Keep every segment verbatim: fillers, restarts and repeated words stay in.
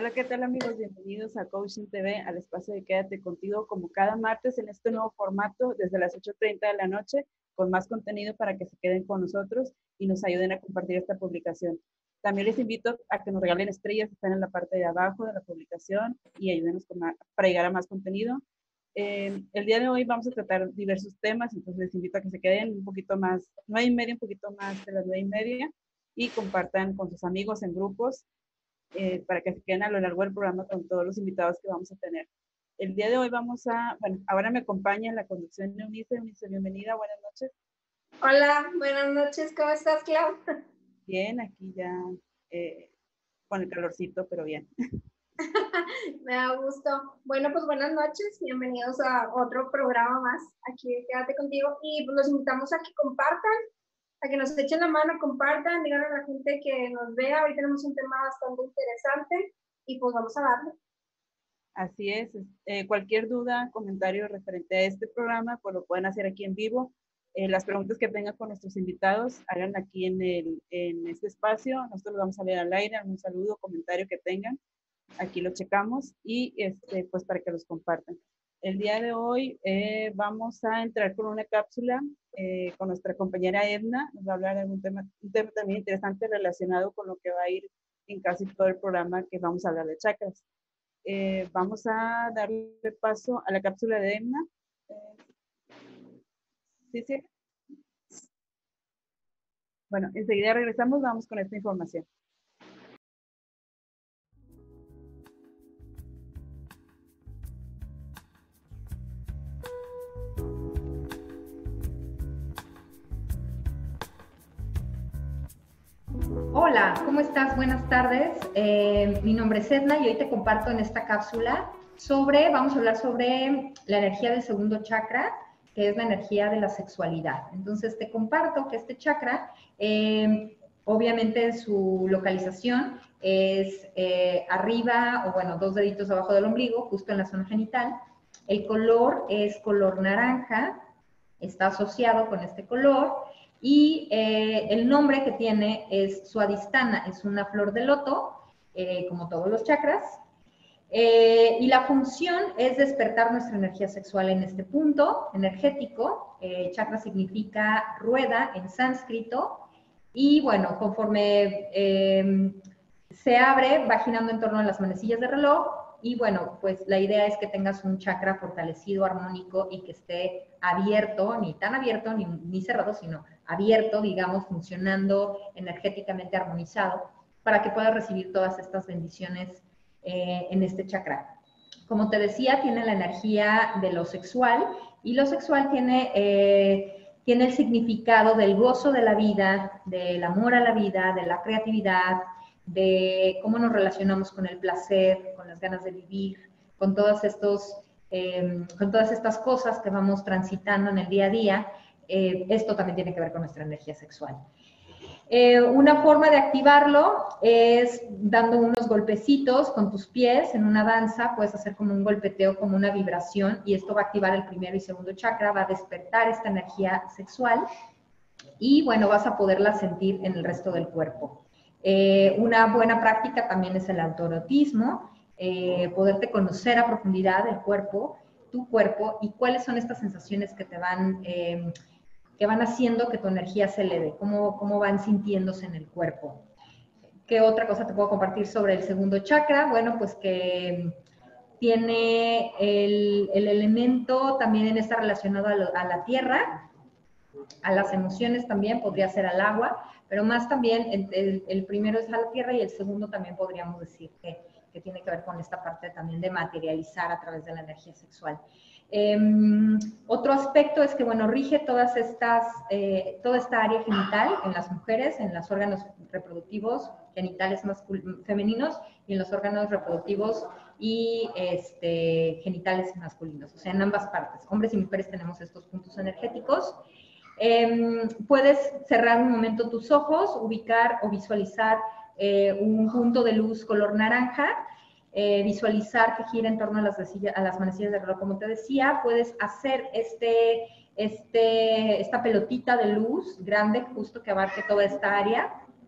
Hola, ¿qué tal amigos? Bienvenidos a Coaching T V, al espacio de Quédate Contigo, como cada martes en este nuevo formato desde las ocho treinta de la noche, con más contenido para que se queden con nosotros y nos ayuden a compartir esta publicación. También les invito a que nos regalen estrellas, están en la parte de abajo de la publicación y ayúdenos con más, para llegar a más contenido. Eh, el día de hoy vamos a tratar diversos temas, entonces les invito a que se queden un poquito más, nueve y media, un poquito más de las nueve y media y compartan con sus amigos en grupos. Eh, para que se queden a lo largo del programa con todos los invitados que vamos a tener. El día de hoy vamos a, bueno, ahora me acompaña en la conducción de Eunice. Eunice, bienvenida, buenas noches. Hola, buenas noches, ¿cómo estás, Clau? Bien, aquí ya eh, con el calorcito, pero bien. Me da gusto. Bueno, pues buenas noches, bienvenidos a otro programa más, aquí Quédate Contigo, y pues los invitamos a que compartan, a que nos echen la mano, compartan, digan a la gente que nos vea. Hoy tenemos un tema bastante interesante y pues vamos a darle. Así es, eh, cualquier duda, comentario referente a este programa, pues lo pueden hacer aquí en vivo. Eh, las preguntas que tengan con nuestros invitados, hagan aquí en, el, en este espacio. Nosotros los vamos a leer al aire, algún saludo, comentario que tengan. Aquí lo checamos y este, pues para que los compartan. El día de hoy eh, vamos a entrar con una cápsula eh, con nuestra compañera Edna. Nos va a hablar de un tema, un tema también interesante relacionado con lo que va a ir en casi todo el programa, que vamos a hablar de chakras. Eh, vamos a darle paso a la cápsula de Edna. Eh, ¿sí, sí? Bueno, enseguida regresamos, vamos con esta información. Hola, ¿cómo estás? Buenas tardes. Eh, mi nombre es Edna y hoy te comparto en esta cápsula sobre, vamos a hablar sobre la energía del segundo chakra, que es la energía de la sexualidad. Entonces te comparto que este chakra, eh, obviamente su localización es eh, arriba, o bueno, dos deditos abajo del ombligo, justo en la zona genital. El color es color naranja, está asociado con este color. Y eh, el nombre que tiene es Suadhisthana, es una flor de loto, eh, como todos los chakras. Eh, y la función es despertar nuestra energía sexual en este punto energético. Eh, chakra significa rueda en sánscrito. Y bueno, conforme eh, se abre, va girando en torno a las manecillas de reloj. Y bueno, pues la idea es que tengas un chakra fortalecido, armónico y que esté abierto, ni tan abierto ni, ni cerrado, sino abierto, digamos, funcionando energéticamente armonizado, para que puedas recibir todas estas bendiciones eh, en este chakra. Como te decía, tiene la energía de lo sexual, y lo sexual tiene, eh, tiene el significado del gozo de la vida, del amor a la vida, de la creatividad, de cómo nos relacionamos con el placer, con las ganas de vivir, con todas, estos, eh, con todas estas cosas que vamos transitando en el día a día. Eh, esto también tiene que ver con nuestra energía sexual. Eh, una forma de activarlo es dando unos golpecitos con tus pies en una danza. Puedes hacer como un golpeteo, como una vibración, y esto va a activar el primero y segundo chakra, va a despertar esta energía sexual y bueno, vas a poderla sentir en el resto del cuerpo. Eh, una buena práctica también es el autoerotismo, eh, poderte conocer a profundidad el cuerpo, tu cuerpo, y cuáles son estas sensaciones que te van, eh, que van haciendo que tu energía se eleve, cómo, cómo van sintiéndose en el cuerpo. ¿Qué otra cosa te puedo compartir sobre el segundo chakra? Bueno, pues que tiene el, el elemento, también está relacionado a, lo, a la tierra, a las emociones también, podría ser al agua, pero más también el, el, el primero es a la tierra, y el segundo también podríamos decir que, que tiene que ver con esta parte también de materializar a través de la energía sexual. Eh, otro aspecto es que, bueno, rige todas estas, eh, toda esta área genital en las mujeres, en los órganos reproductivos genitales femeninos y en los órganos reproductivos y este, genitales masculinos, o sea, en ambas partes. Hombres y mujeres tenemos estos puntos energéticos. Eh, puedes cerrar un momento tus ojos, ubicar o visualizar eh, un punto de luz color naranja, eh, visualizar que gira en torno a las, a las manecillas de reloj, como te decía. Puedes hacer este, este, esta pelotita de luz grande, justo que abarque toda esta área.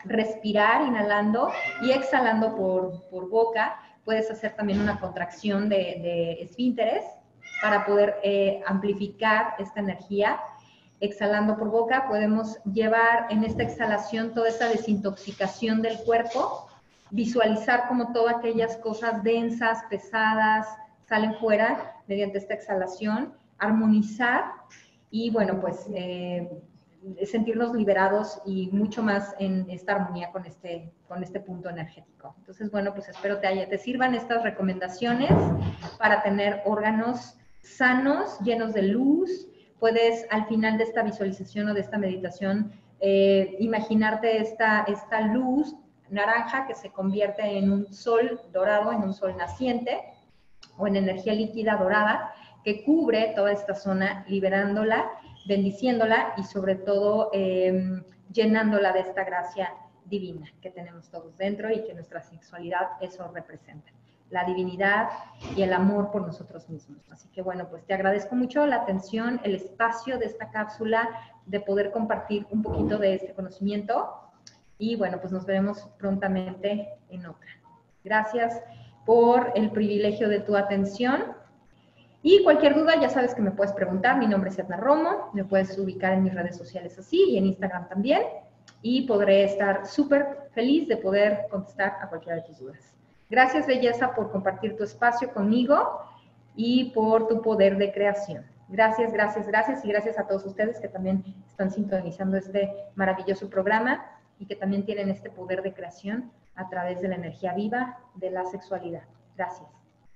respirar inhalando y exhalando por, por boca. Puedes hacer también una contracción de, de esfínteres para poder eh, amplificar esta energía. Exhalando por boca, podemos llevar en esta exhalación toda esta desintoxicación del cuerpo, visualizar como todas aquellas cosas densas, pesadas, salen fuera mediante esta exhalación, armonizar y, bueno, pues eh, sentirnos liberados y mucho más en esta armonía con este, con este punto energético. Entonces, bueno, pues espero te, haya, te sirvan estas recomendaciones para tener órganos sanos, llenos de luz. Puedes al final de esta visualización o de esta meditación eh, imaginarte esta, esta luz naranja que se convierte en un sol dorado, en un sol naciente o en energía líquida dorada que cubre toda esta zona, liberándola, bendiciéndola y sobre todo eh, llenándola de esta gracia divina que tenemos todos dentro y que nuestra sexualidad eso representa. La divinidad y el amor por nosotros mismos. Así que bueno, pues te agradezco mucho la atención, el espacio de esta cápsula, de poder compartir un poquito de este conocimiento y bueno, pues nos veremos prontamente en otra. Gracias por el privilegio de tu atención y cualquier duda ya sabes que me puedes preguntar. Mi nombre es Edna Romo, me puedes ubicar en mis redes sociales así y en Instagram también y podré estar súper feliz de poder contestar a cualquiera de tus dudas. Gracias, belleza, por compartir tu espacio conmigo y por tu poder de creación. Gracias, gracias, gracias y gracias a todos ustedes que también están sintonizando este maravilloso programa y que también tienen este poder de creación a través de la energía viva de la sexualidad. Gracias.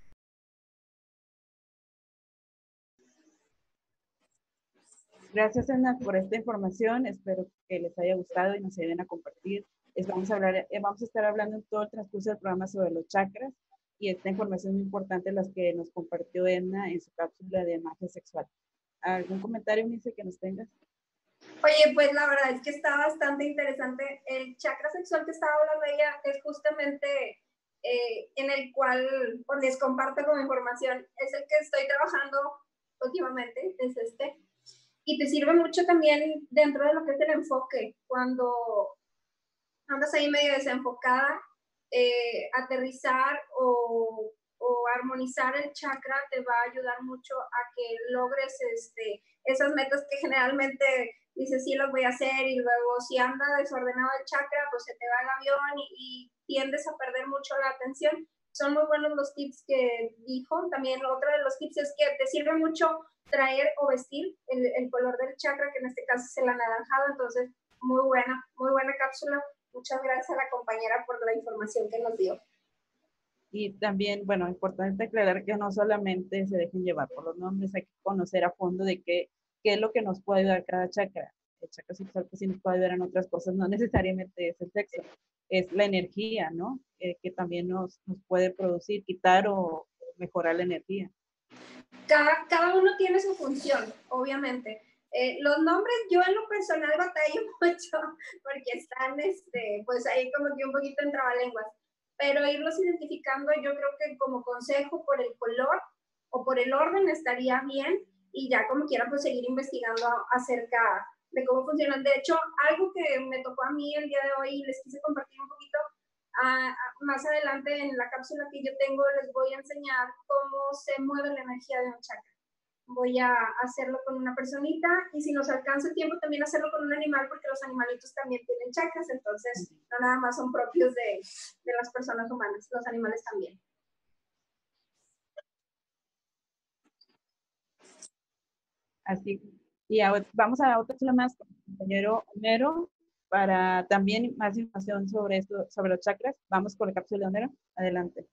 Gracias, Edna, por esta información. Espero que les haya gustado y nos ayuden a compartir. Es, vamos, a hablar, eh, vamos a estar hablando en todo el transcurso del programa sobre los chakras y esta información muy importante las que nos compartió Edna en su cápsula de magia sexual. ¿Algún comentario, Unice, que nos tengas? Oye, pues la verdad es que está bastante interesante. El chakra sexual que estaba hablando ella es justamente eh, en el cual pues, les comparto como información. Es el que estoy trabajando últimamente, es este. Y te sirve mucho también dentro de lo que es el enfoque. Cuando andas ahí medio desenfocada, eh, aterrizar o, o armonizar el chakra te va a ayudar mucho a que logres este, esas metas que generalmente dices, sí, los voy a hacer, y luego si anda desordenado el chakra, pues se te va el avión y, y tiendes a perder mucho la atención. Son muy buenos los tips que dijo. También otro de los tips es que te sirve mucho traer o vestir el, el color del chakra, que en este caso es el anaranjado. Entonces, muy buena, muy buena cápsula. Muchas gracias a la compañera por la información que nos dio. Y también, bueno, importante aclarar que no solamente se dejen llevar por los nombres, hay que conocer a fondo de qué, qué es lo que nos puede ayudar cada chakra. El chakra sexual pues sí nos puede ayudar en otras cosas, no necesariamente es el sexo, es la energía, ¿no? Eh, que también nos, nos puede producir, quitar o mejorar la energía. Cada, cada uno tiene su función, obviamente. Eh, los nombres yo en lo personal batallo mucho porque están este, pues ahí como que un poquito en trabalenguas, pero irlos identificando yo creo que como consejo por el color o por el orden estaría bien y ya como quiera pues seguir investigando acerca de cómo funcionan. De hecho, algo que me tocó a mí el día de hoy y les quise compartir un poquito, uh, más adelante en la cápsula que yo tengo les voy a enseñar cómo se mueve la energía de un chakra. Voy a hacerlo con una personita y si nos alcanza el tiempo también hacerlo con un animal porque los animalitos también tienen chakras, entonces no nada más son propios de, de las personas humanas, los animales también. Así, y ahora vamos a otra cápsula más con el compañero Homero para también más información sobre esto, sobre los chakras. Vamos con la cápsula de Homero, adelante.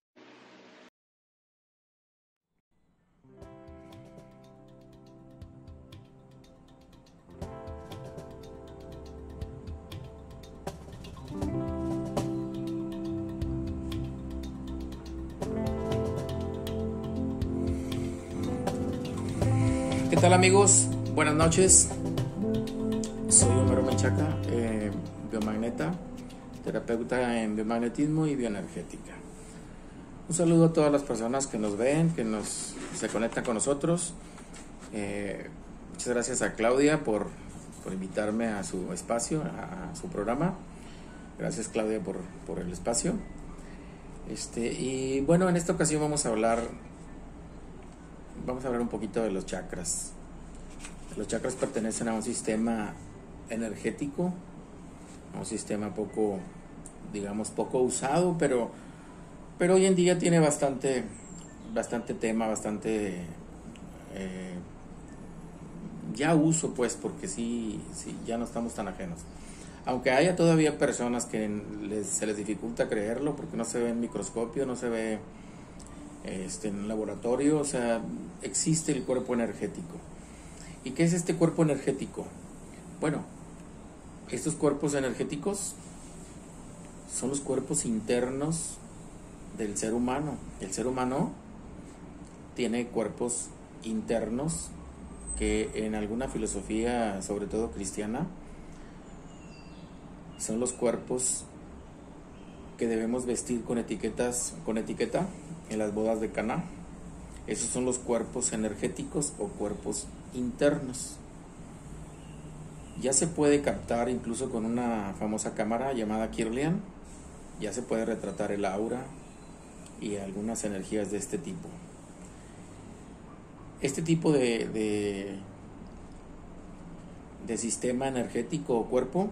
¿Qué tal, amigos? Buenas noches. Soy Homero Menchaca, eh, biomagneta, terapeuta en biomagnetismo y bioenergética. Un saludo a todas las personas que nos ven, que nos se conectan con nosotros. Eh, muchas gracias a Claudia por, por invitarme a su espacio, a, a su programa. Gracias, Claudia, por, por el espacio. Este, y bueno, en esta ocasión vamos a hablar, vamos a hablar un poquito de los chakras. Los chakras pertenecen a un sistema energético, a un sistema poco, digamos, poco usado, pero, pero hoy en día tiene bastante, bastante tema, bastante eh, ya uso, pues, porque sí, sí, ya no estamos tan ajenos. Aunque haya todavía personas que les, se les dificulta creerlo porque no se ve en microscopio, no se ve este, en laboratorio, o sea, existe el cuerpo energético. ¿Y qué es este cuerpo energético? Bueno, estos cuerpos energéticos son los cuerpos internos del ser humano. El ser humano tiene cuerpos internos que en alguna filosofía, sobre todo cristiana, son los cuerpos que debemos vestir con etiquetas, con etiqueta en las bodas de Caná. Esos son los cuerpos energéticos o cuerpos internos. Ya se puede captar incluso con una famosa cámara llamada Kirlian, ya se puede retratar el aura y algunas energías de este tipo. Este tipo de, de, de sistema energético o cuerpo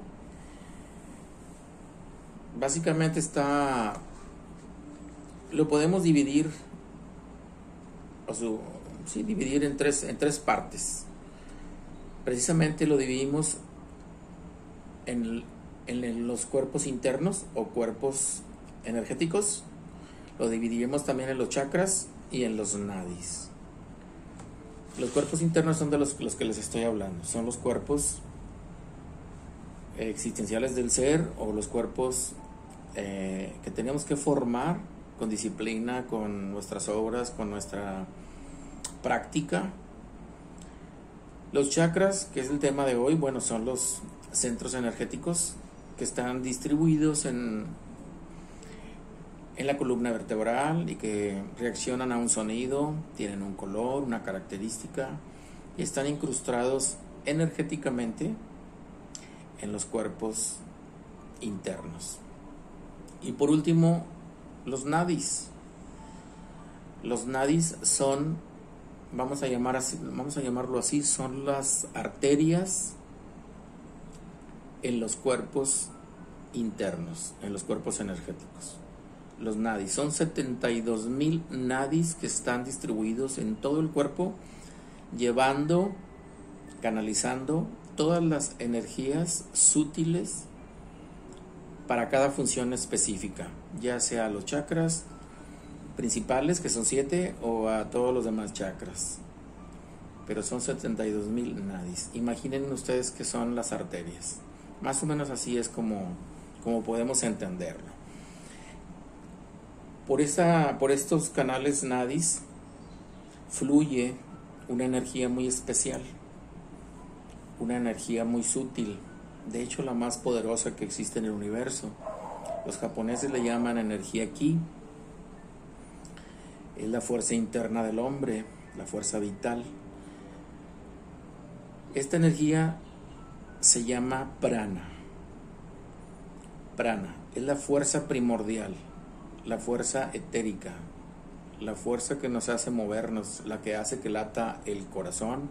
básicamente está, lo podemos dividir, o su, sí, dividir en tres, en tres partes. Precisamente lo dividimos en, en los cuerpos internos o cuerpos energéticos, lo dividiremos también en los chakras y en los nadis. Los cuerpos internos son de los, los que les estoy hablando, son los cuerpos existenciales del ser o los cuerpos eh, que tenemos que formar con disciplina, con nuestras obras, con nuestra práctica. Los chakras, que es el tema de hoy, bueno, son los centros energéticos que están distribuidos en, en la columna vertebral y que reaccionan a un sonido, tienen un color, una característica y están incrustados energéticamente en los cuerpos internos. Y por último, los nadis. Los nadis son, vamos a llamar así, vamos a llamarlo así, son las arterias en los cuerpos internos, en los cuerpos energéticos. Los nadis son setenta y dos mil nadis que están distribuidos en todo el cuerpo, llevando, canalizando todas las energías sutiles para cada función específica, ya sea a los chakras principales, que son siete, o a todos los demás chakras. Pero son setenta y dos mil nadis. Imaginen ustedes que son las arterias. Más o menos así es como, como podemos entenderlo. Por, esta, por estos canales nadis fluye una energía muy especial, una energía muy sutil, de hecho la más poderosa que existe en el universo. Los japoneses le llaman energía ki. Es la fuerza interna del hombre, la fuerza vital. Esta energía se llama prana. Prana es la fuerza primordial, la fuerza etérica, la fuerza que nos hace movernos, la que hace que lata el corazón.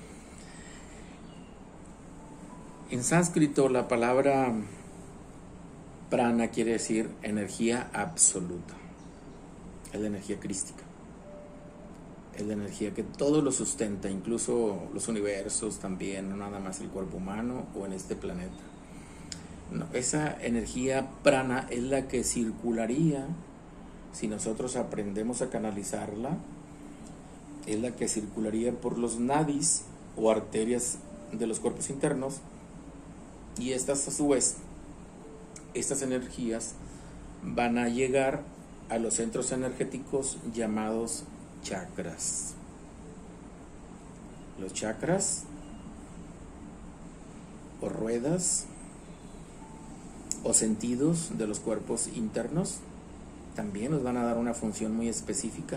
En sánscrito la palabra prana quiere decir energía absoluta. Es la energía crística. Es la energía que todo lo sustenta, incluso los universos también, no nada más el cuerpo humano o en este planeta. No, esa energía prana es la que circularía, si nosotros aprendemos a canalizarla, es la que circularía por los nadis o arterias de los cuerpos internos. Y estas a su vez, estas energías van a llegar a los centros energéticos llamados chakras. Los chakras o ruedas o sentidos de los cuerpos internos también nos van a dar una función muy específica,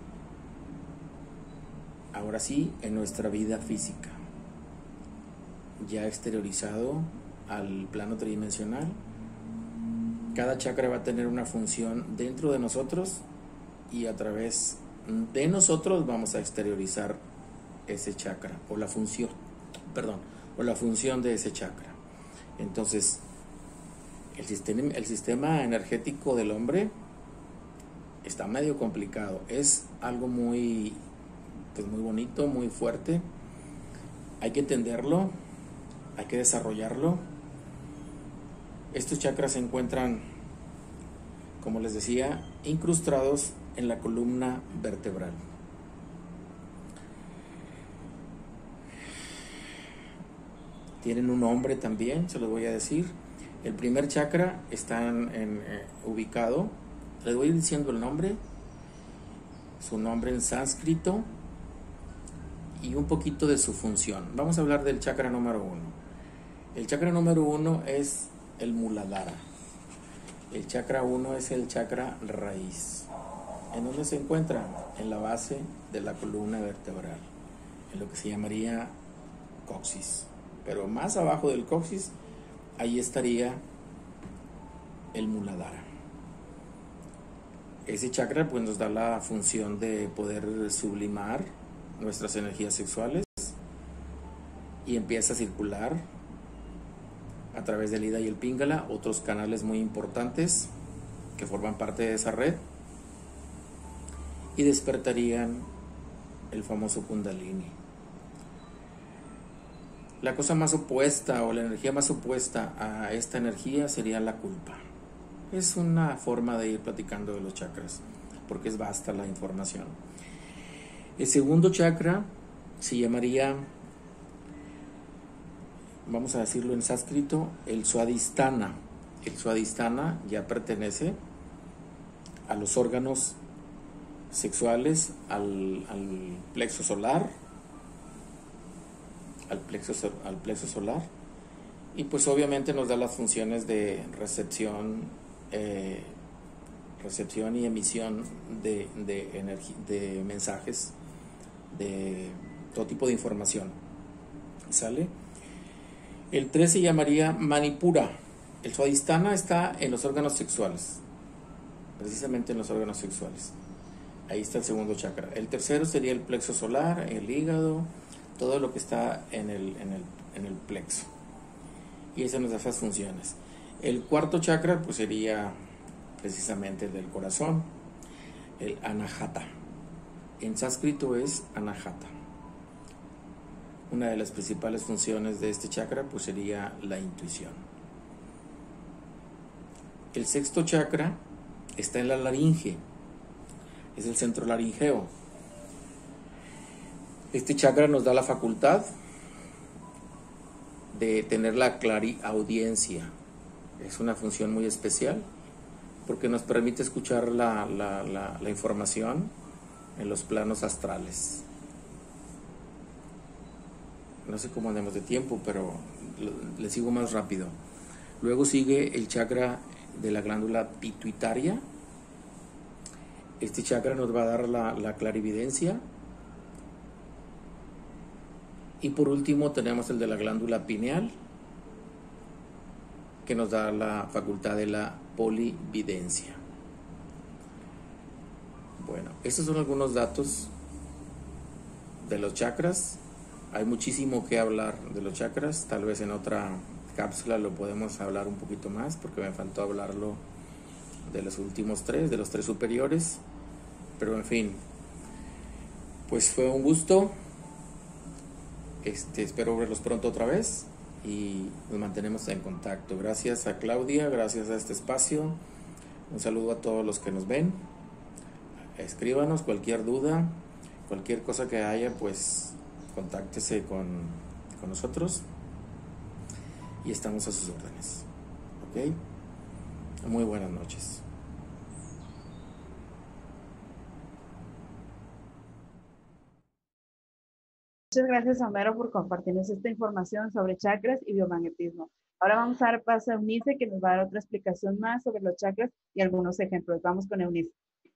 ahora sí, en nuestra vida física, ya exteriorizado al plano tridimensional. Cada chakra va a tener una función dentro de nosotros y a través de nosotros vamos a exteriorizar ese chakra o la función, perdón, o la función de ese chakra. Entonces, el sistema, el sistema energético del hombre está medio complicado. Es algo muy, pues muy bonito, muy fuerte. Hay que entenderlo, hay que desarrollarlo. Estos chakras se encuentran, como les decía, incrustados en la columna vertebral. Tienen un nombre también, se los voy a decir. El primer chakra está en, en, eh, ubicado, les voy a ir diciendo el nombre, su nombre en sánscrito y un poquito de su función. Vamos a hablar del chakra número uno. El chakra número uno es el Muladhara. El chakra uno es el chakra raíz. ¿En dónde se encuentra? En la base de la columna vertebral, en lo que se llamaría coxis. Pero más abajo del coxis, ahí estaría el Muladhara. Ese chakra pues nos da la función de poder sublimar nuestras energías sexuales y empieza a circular a través del Ida y el Pingala, otros canales muy importantes que forman parte de esa red, y despertarían el famoso Kundalini. La cosa más opuesta o la energía más opuesta a esta energía sería la culpa. Es una forma de ir platicando de los chakras, porque es vasta la información. El segundo chakra se llamaría, vamos a decirlo en sánscrito, el Swadhisthana. El Swadhisthana ya pertenece a los órganos sexuales, al, al plexo solar, al plexo, al plexo solar, y pues obviamente nos da las funciones de recepción, eh, recepción y emisión de, de, energía, de mensajes, de todo tipo de información. ¿Sale? El tres se llamaría Manipura. El Swadhisthana está en los órganos sexuales, precisamente en los órganos sexuales. Ahí está el segundo chakra. El tercero sería el plexo solar, el hígado, todo lo que está en el, en el, en el plexo. Y esas nos da esas funciones. El cuarto chakra pues sería precisamente el del corazón, el Anahata. En sánscrito es Anahata. Una de las principales funciones de este chakra pues sería la intuición. El sexto chakra está en la laringe, es el centro laringeo. Este chakra nos da la facultad de tener la clariaudiencia. Es una función muy especial porque nos permite escuchar la, la, la, la información en los planos astrales. No sé cómo andemos de tiempo, pero le sigo más rápido. Luego sigue el chakra de la glándula pituitaria. Este chakra nos va a dar la, la clarividencia. Y por último tenemos el de la glándula pineal, que nos da la facultad de la polividencia. Bueno, estos son algunos datos de los chakras. Hay muchísimo que hablar de los chakras. Tal vez en otra cápsula lo podemos hablar un poquito más, porque me faltó hablarlo de los últimos tres, de los tres superiores. Pero en fin, pues fue un gusto. Este, espero verlos pronto otra vez y nos mantenemos en contacto. Gracias a Claudia, gracias a este espacio. Un saludo a todos los que nos ven. Escríbanos cualquier duda, cualquier cosa que haya, pues contáctese con, con nosotros y estamos a sus órdenes. ¿Ok? Muy buenas noches. Muchas gracias, Homero, por compartirnos esta información sobre chakras y biomagnetismo. Ahora vamos a dar paso a Eunice, que nos va a dar otra explicación más sobre los chakras y algunos ejemplos. Vamos con Eunice.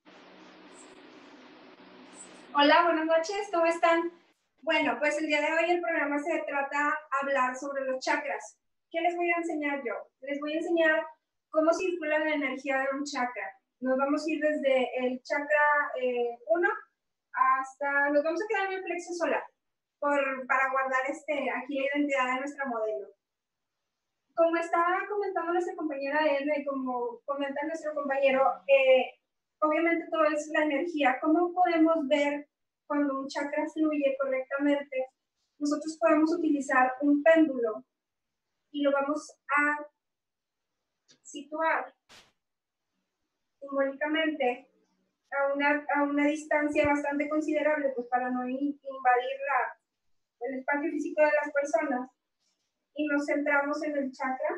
Hola, buenas noches, ¿cómo están? Bueno, pues el día de hoy el programa se trata de hablar sobre los chakras. ¿Qué les voy a enseñar yo? Les voy a enseñar ¿Cómo circula la energía de un chakra? Nos vamos a ir desde el chakra uno eh, hasta, nos vamos a quedar en el plexo solar por, para guardar este, aquí la identidad de nuestra modelo. Como estaba comentando nuestra compañera Edna y como comenta nuestro compañero, eh, obviamente todo es la energía. ¿Cómo podemos ver cuando un chakra fluye correctamente? Nosotros podemos utilizar un péndulo y lo vamos a situar simbólicamente a una, a una distancia bastante considerable, pues para no invadir la, el espacio físico de las personas, y nos centramos en el chakra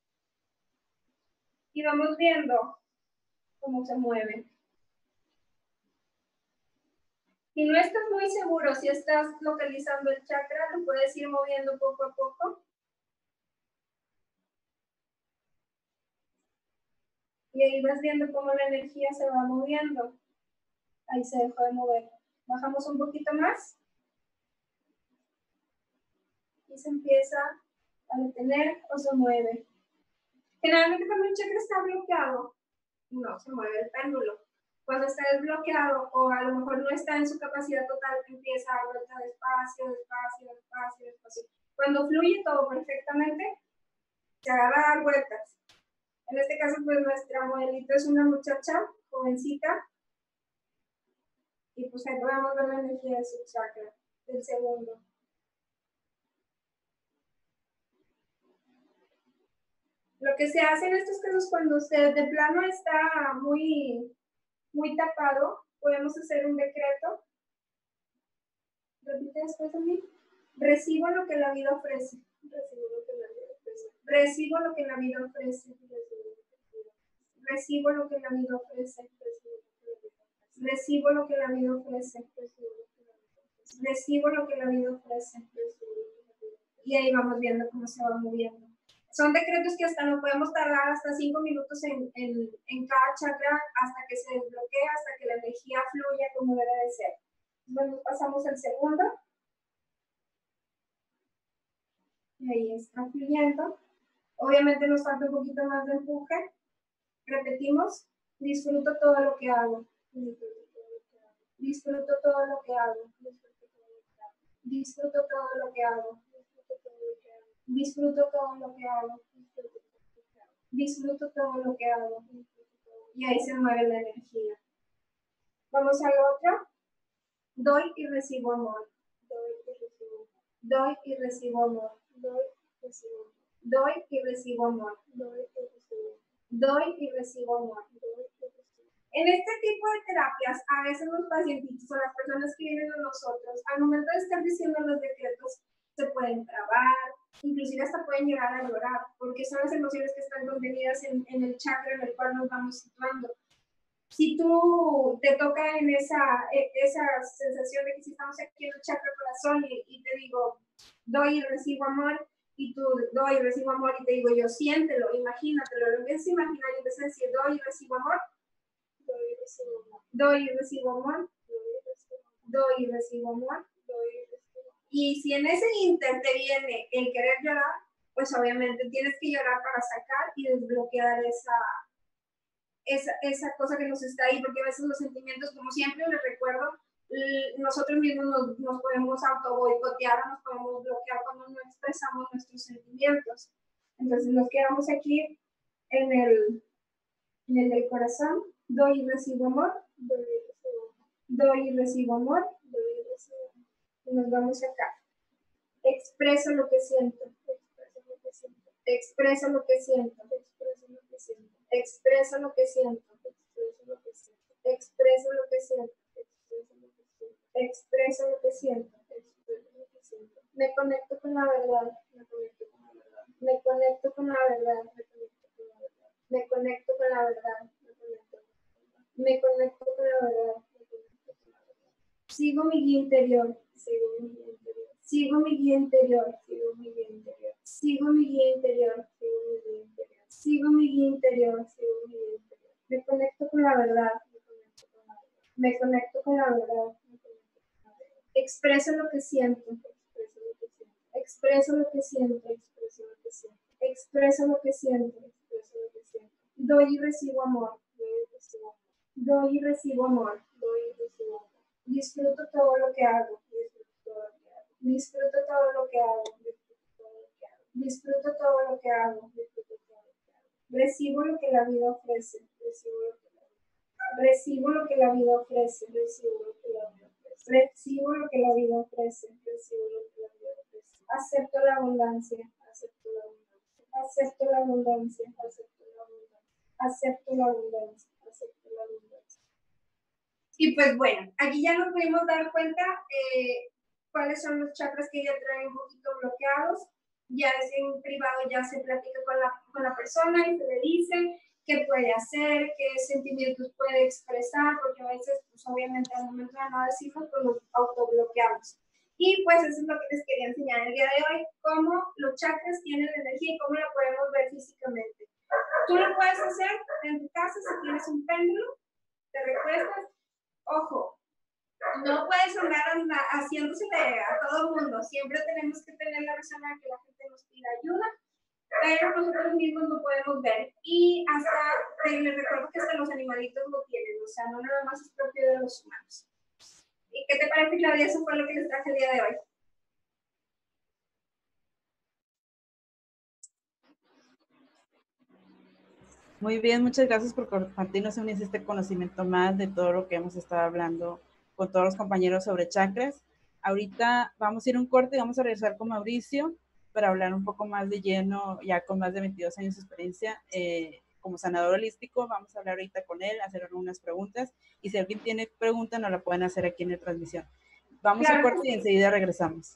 y vamos viendo cómo se mueve. Si no estás muy seguro si estás localizando el chakra, lo puedes ir moviendo poco a poco. Y ahí vas viendo cómo la energía se va moviendo. Ahí se dejó de mover. Bajamos un poquito más. Y se empieza a detener o se mueve. Generalmente cuando el chakra está bloqueado, no se mueve el péndulo. Cuando está desbloqueado o a lo mejor no está en su capacidad total, empieza a vuelta despacio, despacio, despacio, despacio. Cuando fluye todo perfectamente, se agarra a dar vueltas. En este caso, pues nuestra modelito es una muchacha jovencita. Y pues ahí podemos ver la energía de su chakra, del segundo. Lo que se hace en estos casos cuando usted de plano está muy, muy tapado, podemos hacer un decreto. Repite después de mí. Recibo lo que la vida ofrece. Recibo lo que la vida ofrece. Recibo lo que la vida ofrece. Recibo lo que la vida ofrece. Recibo lo que la vida ofrece. Recibo lo que la vida ofrece. Y ahí vamos viendo cómo se va moviendo. Son decretos que hasta nos podemos tardar hasta cinco minutos en, en, en cada chakra hasta que se desbloquea, hasta que la energía fluya como debe de ser. Bueno, pasamos al segundo. Y ahí está fluyendo. Obviamente nos falta un poquito más de empuje. Repetimos. Disfruto todo lo que hago. Disfruto todo lo que hago. Disfruto todo lo que hago. Disfruto todo lo que hago. Disfruto todo lo que hago. Y ahí se mueve la energía. Vamos al otro. Doy y recibo amor. Doy y recibo amor. Doy y recibo amor. Doy y recibo amor. Doy y recibo amor. Doy y recibo amor. En este tipo de terapias, a veces los pacientitos o las personas que vienen a nosotros, al momento de estar diciendo los decretos, se pueden trabar, inclusive hasta pueden llegar a llorar, porque son las emociones que están contenidas en, en el chakra en el cual nos vamos situando. Si tú te toca en esa, esa sensación de que si estamos aquí en el chakra corazón y, y te digo, doy y recibo amor, y tú doy y recibo amor y te digo yo, siéntelo, imagínatelo, lo empiezas a imaginar y empiezas a decir, doy y recibo amor, doy y recibo amor, doy y recibo amor, doy y recibo amor, doy y recibo amor. Y si en ese inter te viene el querer llorar, pues obviamente tienes que llorar para sacar y desbloquear esa, esa, esa cosa que nos está ahí, porque a veces los sentimientos, como siempre les recuerdo, nosotros mismos nos, nos podemos auto boicotear o nos podemos bloquear cuando no expresamos nuestros sentimientos. Entonces nos quedamos aquí en el, en el del corazón. Doy y recibo amor, doy y recibo amor, doy y recibo amor, doy y recibo amor. Y nos vamos acá. Expreso lo que siento, expreso lo que siento, expreso lo que siento, expreso lo que siento, expreso lo que siento, expreso lo que siento, expreso lo que siento, expreso lo que siento, expreso lo que siento. Me conecto con la verdad, me conecto con la verdad, me conecto con la verdad, me conecto con la verdad, me conecto con la verdad, me conecto con la verdad. Sigo mi guía interior, sigo mi guía interior, sigo mi guía interior, sigo mi guía interior, sigo mi guía interior, sigo mi guía interior, sigo mi guía interior. Me conecto con la verdad, me conecto con la verdad, me conecto con la verdad. Expreso lo que siento, expreso lo que siento, expreso lo que siento, expreso lo que siento, expreso lo que siento, Doy y recibo amor. Doy y recibo amor. Doy y recibo amor. Doy y recibo amor. Disfruto todo lo que hago. Disfruto todo lo que hago. Disfruto todo lo que hago. Disfruto todo lo que hago. Recibo lo que la vida ofrece. Recibo lo que la vida, recibo lo que la vida ofrece. Recibo lo que la vida ofrece. Recibo lo que la vida ofrece. Recibo lo que la vida ofrece. Acepto la abundancia. Acepto la abundancia. Acepto la abundancia. Acepto la abundancia. Acepto la abundancia. Acepto la abundancia. Y pues bueno, aquí ya nos pudimos dar cuenta eh, cuáles son los chakras que ya traen un poquito bloqueados. Ya es en privado, ya se platica con la, con la persona y se le dice qué puede hacer, qué sentimientos puede expresar, porque a veces, pues obviamente al momento de no decirlo, pues los autobloqueamos. Y pues eso es lo que les quería enseñar el día de hoy, cómo los chakras tienen energía y cómo la podemos ver físicamente. Tú lo puedes hacer en tu casa si tienes un péndulo, te recuestas, ojo, no puedes andar haciéndosele a todo el mundo, siempre tenemos que tener la razón a que la gente nos pida ayuda, pero nosotros mismos lo podemos ver y hasta, les recuerdo que hasta los animalitos lo tienen, o sea, no nada más es propio de los humanos. ¿Y qué te parece, Claudia? Eso fue lo que les traje el día de hoy. Muy bien, muchas gracias por compartirnos este conocimiento más de todo lo que hemos estado hablando con todos los compañeros sobre chakras. Ahorita vamos a ir a un corte y vamos a regresar con Mauricio para hablar un poco más de lleno, ya con más de veintidós años de experiencia eh, como sanador holístico. Vamos a hablar ahorita con él, hacer algunas preguntas y si alguien tiene pregunta nos la pueden hacer aquí en la transmisión. Vamos claro. al corte y enseguida regresamos.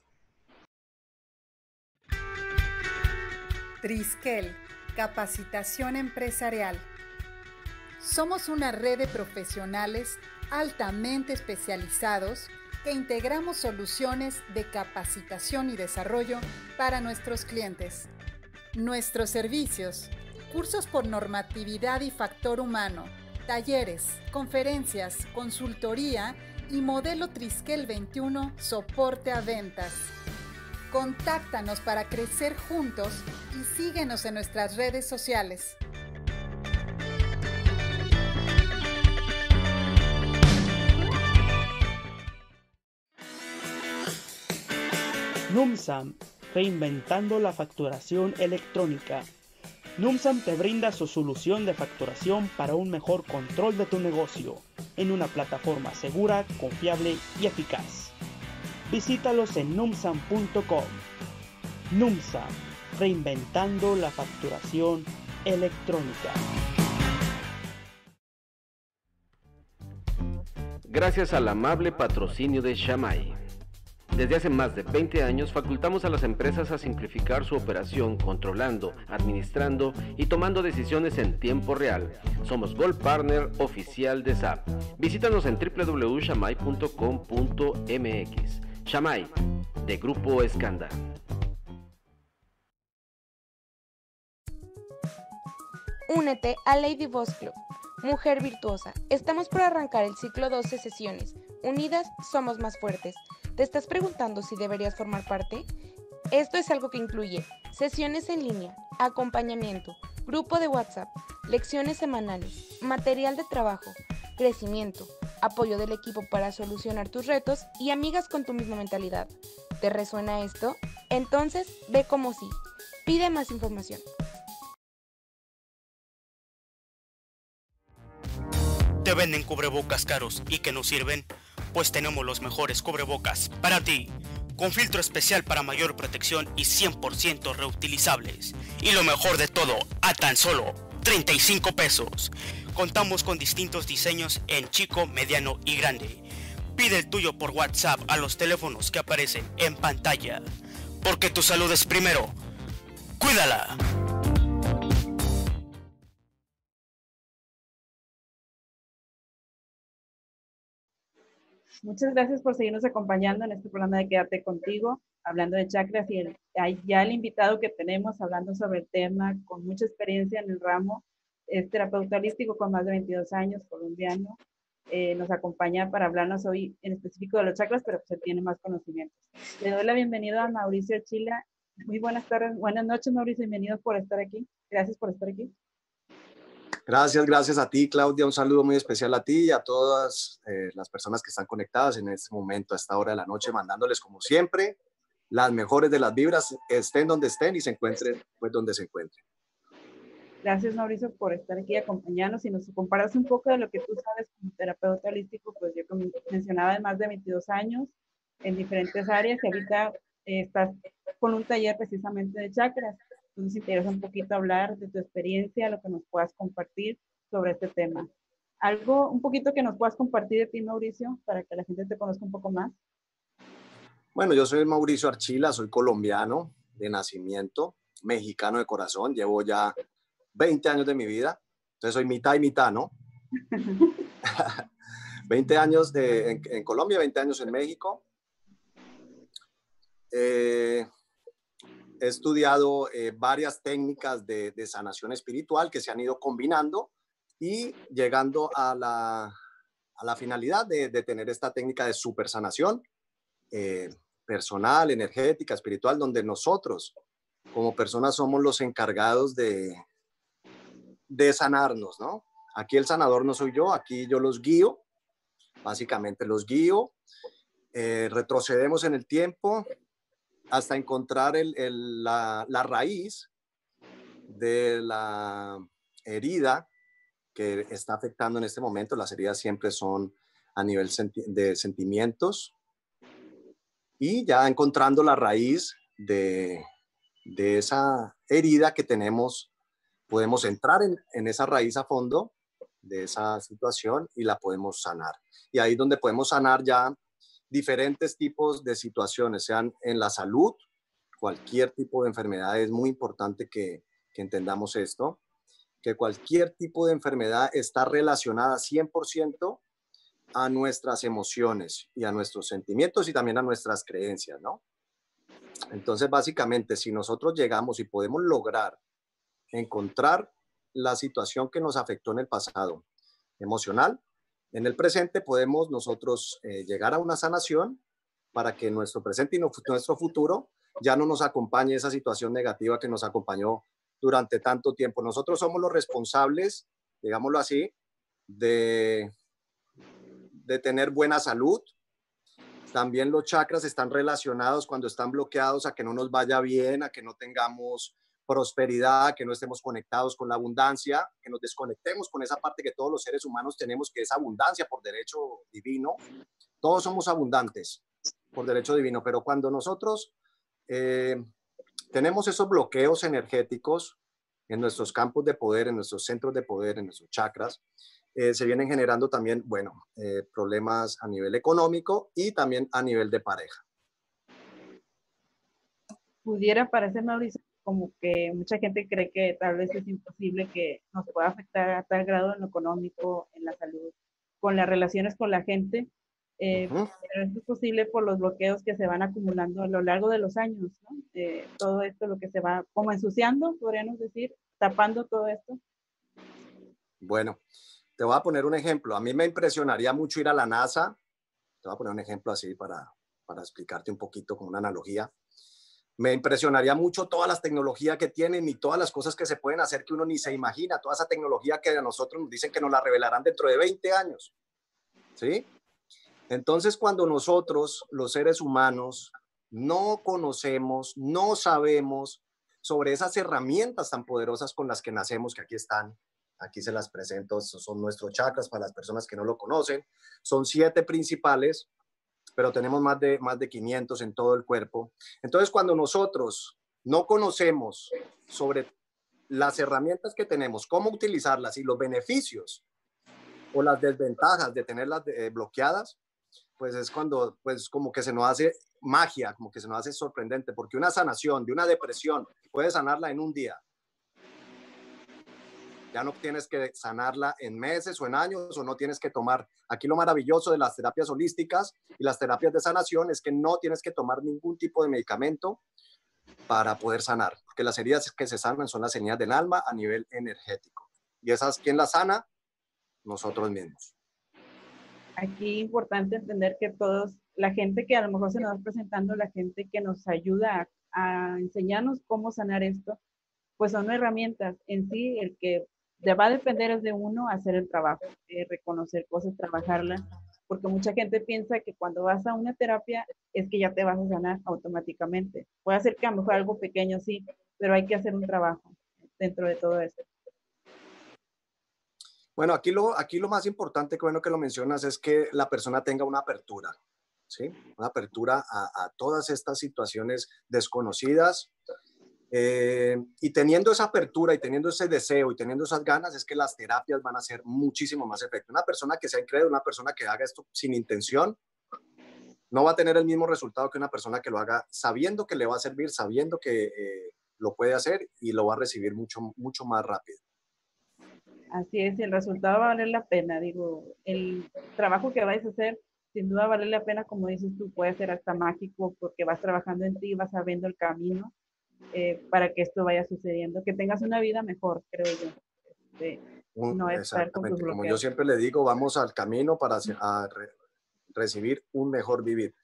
Triskel, capacitación empresarial. Somos una red de profesionales altamente especializados que integramos soluciones de capacitación y desarrollo para nuestros clientes. Nuestros servicios: cursos por normatividad y factor humano, talleres, conferencias, consultoría y modelo Triskel veintiuno, soporte a ventas. Contáctanos para crecer juntos y síguenos en nuestras redes sociales. NUMSAM, reinventando la facturación electrónica. NUMSAM te brinda su solución de facturación para un mejor control de tu negocio en una plataforma segura, confiable y eficaz. Visítalos en numsam punto com. NUMSAM, reinventando la facturación electrónica. Gracias al amable patrocinio de Shamay. Desde hace más de veinte años facultamos a las empresas a simplificar su operación controlando, administrando y tomando decisiones en tiempo real. Somos Gold Partner oficial de S A P. Visítanos en w w w punto shamay punto com punto m x. Shamay, de Grupo Escanda. Únete a Lady Boss Club, Mujer Virtuosa. Estamos por arrancar el ciclo doce sesiones. Unidas somos más fuertes. ¿Te estás preguntando si deberías formar parte? Esto es algo que incluye sesiones en línea, acompañamiento, grupo de WhatsApp, lecciones semanales, material de trabajo, crecimiento, apoyo del equipo para solucionar tus retos y amigas con tu misma mentalidad. ¿Te resuena esto? Entonces, ve como sí. Pide más información. ¿Te venden cubrebocas caros y que no sirven? Pues tenemos los mejores cubrebocas para ti, con filtro especial para mayor protección y cien por ciento reutilizables. Y lo mejor de todo, a tan solo treinta y cinco pesos. Contamos con distintos diseños en chico, mediano y grande. Pide el tuyo por WhatsApp a los teléfonos que aparecen en pantalla. Porque tu salud es primero. ¡Cuídala! Muchas gracias por seguirnos acompañando en este programa de Quédate Contigo, hablando de chakras y el, ya el invitado que tenemos hablando sobre el tema con mucha experiencia en el ramo, es terapeuta holístico con más de veintidós años, colombiano, eh, nos acompaña para hablarnos hoy en específico de los chakras, pero pues él tiene más conocimientos. Le doy la bienvenida a Mauricio Chila. Muy buenas tardes, buenas noches Mauricio, bienvenido por estar aquí, gracias por estar aquí. Gracias, gracias a ti, Claudia. Un saludo muy especial a ti y a todas eh, las personas que están conectadas en este momento, a esta hora de la noche, mandándoles como siempre las mejores de las vibras, estén donde estén y se encuentren pues donde se encuentren. Gracias, Mauricio, por estar aquí acompañándonos y nos comparas un poco de lo que tú sabes como terapeuta holístico. Pues yo, como mencionaba, de más de veintidós años en diferentes áreas y ahorita eh, estás con un taller precisamente de chakras. Entonces, interesa un poquito hablar de tu experiencia, lo que nos puedas compartir sobre este tema. Algo, un poquito que nos puedas compartir de ti, Mauricio, para que la gente te conozca un poco más. Bueno, yo soy Mauricio Archila, soy colombiano de nacimiento, mexicano de corazón, llevo ya veinte años de mi vida, entonces soy mitad y mitad, ¿no? veinte años de, en, en Colombia, veinte años en México. Eh, he estudiado eh, varias técnicas de, de sanación espiritual que se han ido combinando y llegando a la, a la finalidad de, de tener esta técnica de super sanación eh, personal, energética, espiritual, donde nosotros como personas somos los encargados de, de sanarnos, ¿no? Aquí el sanador no soy yo, aquí yo los guío, básicamente los guío, eh, retrocedemos en el tiempo hasta encontrar el, el, la, la raíz de la herida que está afectando en este momento. Las heridas siempre son a nivel senti de sentimientos y ya encontrando la raíz de, de esa herida que tenemos, podemos entrar en, en esa raíz a fondo de esa situación y la podemos sanar. Y ahí es donde podemos sanar ya diferentes tipos de situaciones, sean en la salud, cualquier tipo de enfermedad. Es muy importante que, que entendamos esto, que cualquier tipo de enfermedad está relacionada cien por ciento a nuestras emociones y a nuestros sentimientos y también a nuestras creencias, ¿no? Entonces, básicamente, si nosotros llegamos y podemos lograr encontrar la situación que nos afectó en el pasado emocional, en el presente podemos nosotros eh, llegar a una sanación para que nuestro presente y no, nuestro futuro ya no nos acompañe esa situación negativa que nos acompañó durante tanto tiempo. Nosotros somos los responsables, digámoslo así, de, de tener buena salud. También los chakras están relacionados cuando están bloqueados a que no nos vaya bien, a que no tengamos prosperidad, que no estemos conectados con la abundancia, que nos desconectemos con esa parte que todos los seres humanos tenemos, que es abundancia por derecho divino. Todos somos abundantes por derecho divino, pero cuando nosotros eh, tenemos esos bloqueos energéticos en nuestros campos de poder, en nuestros centros de poder, en nuestros chakras, eh, se vienen generando también, bueno, eh, problemas a nivel económico y también a nivel de pareja. Pudiera parecer, Mauricio, como que mucha gente cree que tal vez es imposible que nos pueda afectar a tal grado en lo económico, en la salud, con las relaciones con la gente, eh, uh-huh. pero esto es posible por los bloqueos que se van acumulando a lo largo de los años, ¿no? Eh, todo esto lo que se va como ensuciando, podríamos decir, tapando todo esto. Bueno, te voy a poner un ejemplo. A mí me impresionaría mucho ir a la NASA. Te voy a poner un ejemplo así para, para explicarte un poquito con una analogía. Me impresionaría mucho todas las tecnologías que tienen y todas las cosas que se pueden hacer que uno ni se imagina, toda esa tecnología que a nosotros nos dicen que nos la revelarán dentro de veinte años, ¿sí? Entonces, cuando nosotros, los seres humanos, no conocemos, no sabemos sobre esas herramientas tan poderosas con las que nacemos, que aquí están, aquí se las presento, son nuestros chakras para las personas que no lo conocen, son siete principales, pero tenemos más de, más de quinientos en todo el cuerpo. Entonces, cuando nosotros no conocemos sobre las herramientas que tenemos, cómo utilizarlas y los beneficios o las desventajas de tenerlas eh, bloqueadas, pues es cuando, pues como que se nos hace magia, como que se nos hace sorprendente, porque una sanación de una depresión puedes sanarla en un día. Ya no tienes que sanarla en meses o en años, o no tienes que tomar. Aquí lo maravilloso de las terapias holísticas y las terapias de sanación es que no tienes que tomar ningún tipo de medicamento para poder sanar, porque las heridas que se sanan son las heridas del alma a nivel energético. Y esas, ¿quién las sana? Nosotros mismos. Aquí es importante entender que todos, la gente que a lo mejor se nos va presentando, la gente que nos ayuda a, a enseñarnos cómo sanar esto, pues son herramientas en sí. El que de, va a depender de uno hacer el trabajo, eh, reconocer cosas, trabajarlas, porque mucha gente piensa que cuando vas a una terapia es que ya te vas a sanar automáticamente. Puede ser que a lo mejor algo pequeño sí, pero hay que hacer un trabajo dentro de todo esto. Bueno, aquí lo, aquí lo más importante, que bueno que lo mencionas, es que la persona tenga una apertura, ¿sí? Una apertura a, a todas estas situaciones desconocidas. Eh, y teniendo esa apertura y teniendo ese deseo y teniendo esas ganas, es que las terapias van a ser muchísimo más efectivas. Una persona que sea incrédula, una persona que haga esto sin intención, no va a tener el mismo resultado que una persona que lo haga sabiendo que le va a servir, sabiendo que eh, lo puede hacer y lo va a recibir mucho, mucho más rápido. Así es, el resultado va a valer la pena. Digo, el trabajo que vais a hacer, sin duda vale la pena, como dices tú, puede ser hasta mágico porque vas trabajando en ti, vas sabiendo el camino. Eh, para que esto vaya sucediendo, que tengas una vida mejor, creo yo. Este, Un, no estar con tus bloqueos. Como yo siempre le digo, vamos al camino para a re, recibir un mejor vivir.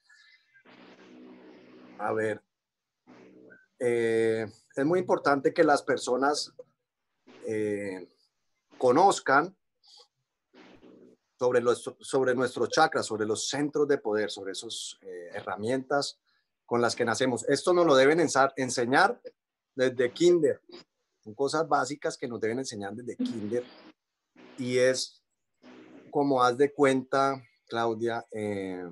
A ver, eh, es muy importante que las personas eh, conozcan sobre, los, sobre nuestros chakras, sobre los centros de poder, sobre esas eh, herramientas con las que nacemos. Esto nos lo deben enseñar desde kinder. Son cosas básicas que nos deben enseñar desde kinder. Y es como haz de cuenta, Claudia, eh,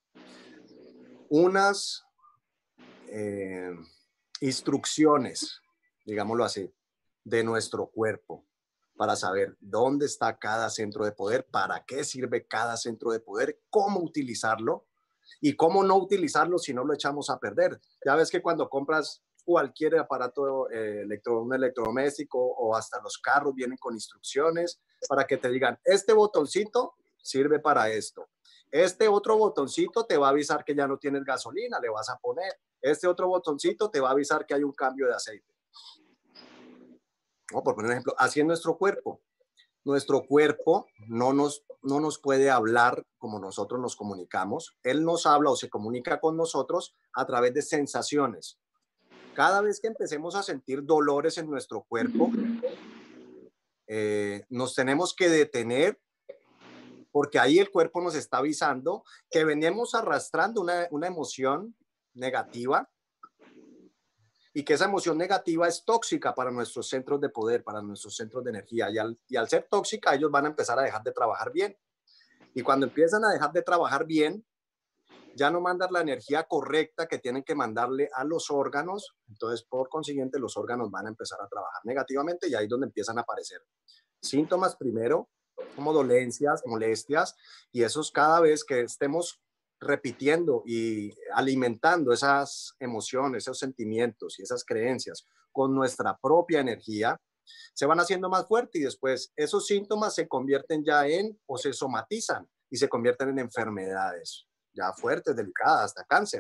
unas eh, instrucciones, digámoslo así, de nuestro cuerpo para saber dónde está cada centro de poder, para qué sirve cada centro de poder, cómo utilizarlo. Y cómo no utilizarlo si no lo echamos a perder. Ya ves que cuando compras cualquier aparato eh, electro, un electrodoméstico o hasta los carros vienen con instrucciones para que te digan, este botoncito sirve para esto. Este otro botoncito te va a avisar que ya no tienes gasolina, le vas a poner. Este otro botoncito te va a avisar que hay un cambio de aceite. No, por poner un ejemplo, así es nuestro cuerpo. Nuestro cuerpo no nos, no nos puede hablar como nosotros nos comunicamos. Él nos habla o se comunica con nosotros a través de sensaciones. Cada vez que empecemos a sentir dolores en nuestro cuerpo, eh, nos tenemos que detener porque ahí el cuerpo nos está avisando que venimos arrastrando una, una emoción negativa y que esa emoción negativa es tóxica para nuestros centros de poder, para nuestros centros de energía. Y al, y al ser tóxica, ellos van a empezar a dejar de trabajar bien. Y cuando empiezan a dejar de trabajar bien, ya no mandan la energía correcta que tienen que mandarle a los órganos. Entonces, por consiguiente, los órganos van a empezar a trabajar negativamente y ahí es donde empiezan a aparecer síntomas primero, como dolencias, molestias, y esos cada vez que estemos repitiendo y alimentando esas emociones, esos sentimientos y esas creencias con nuestra propia energía, se van haciendo más fuertes y después esos síntomas se convierten ya en o se somatizan y se convierten en enfermedades ya fuertes, delicadas, hasta cáncer.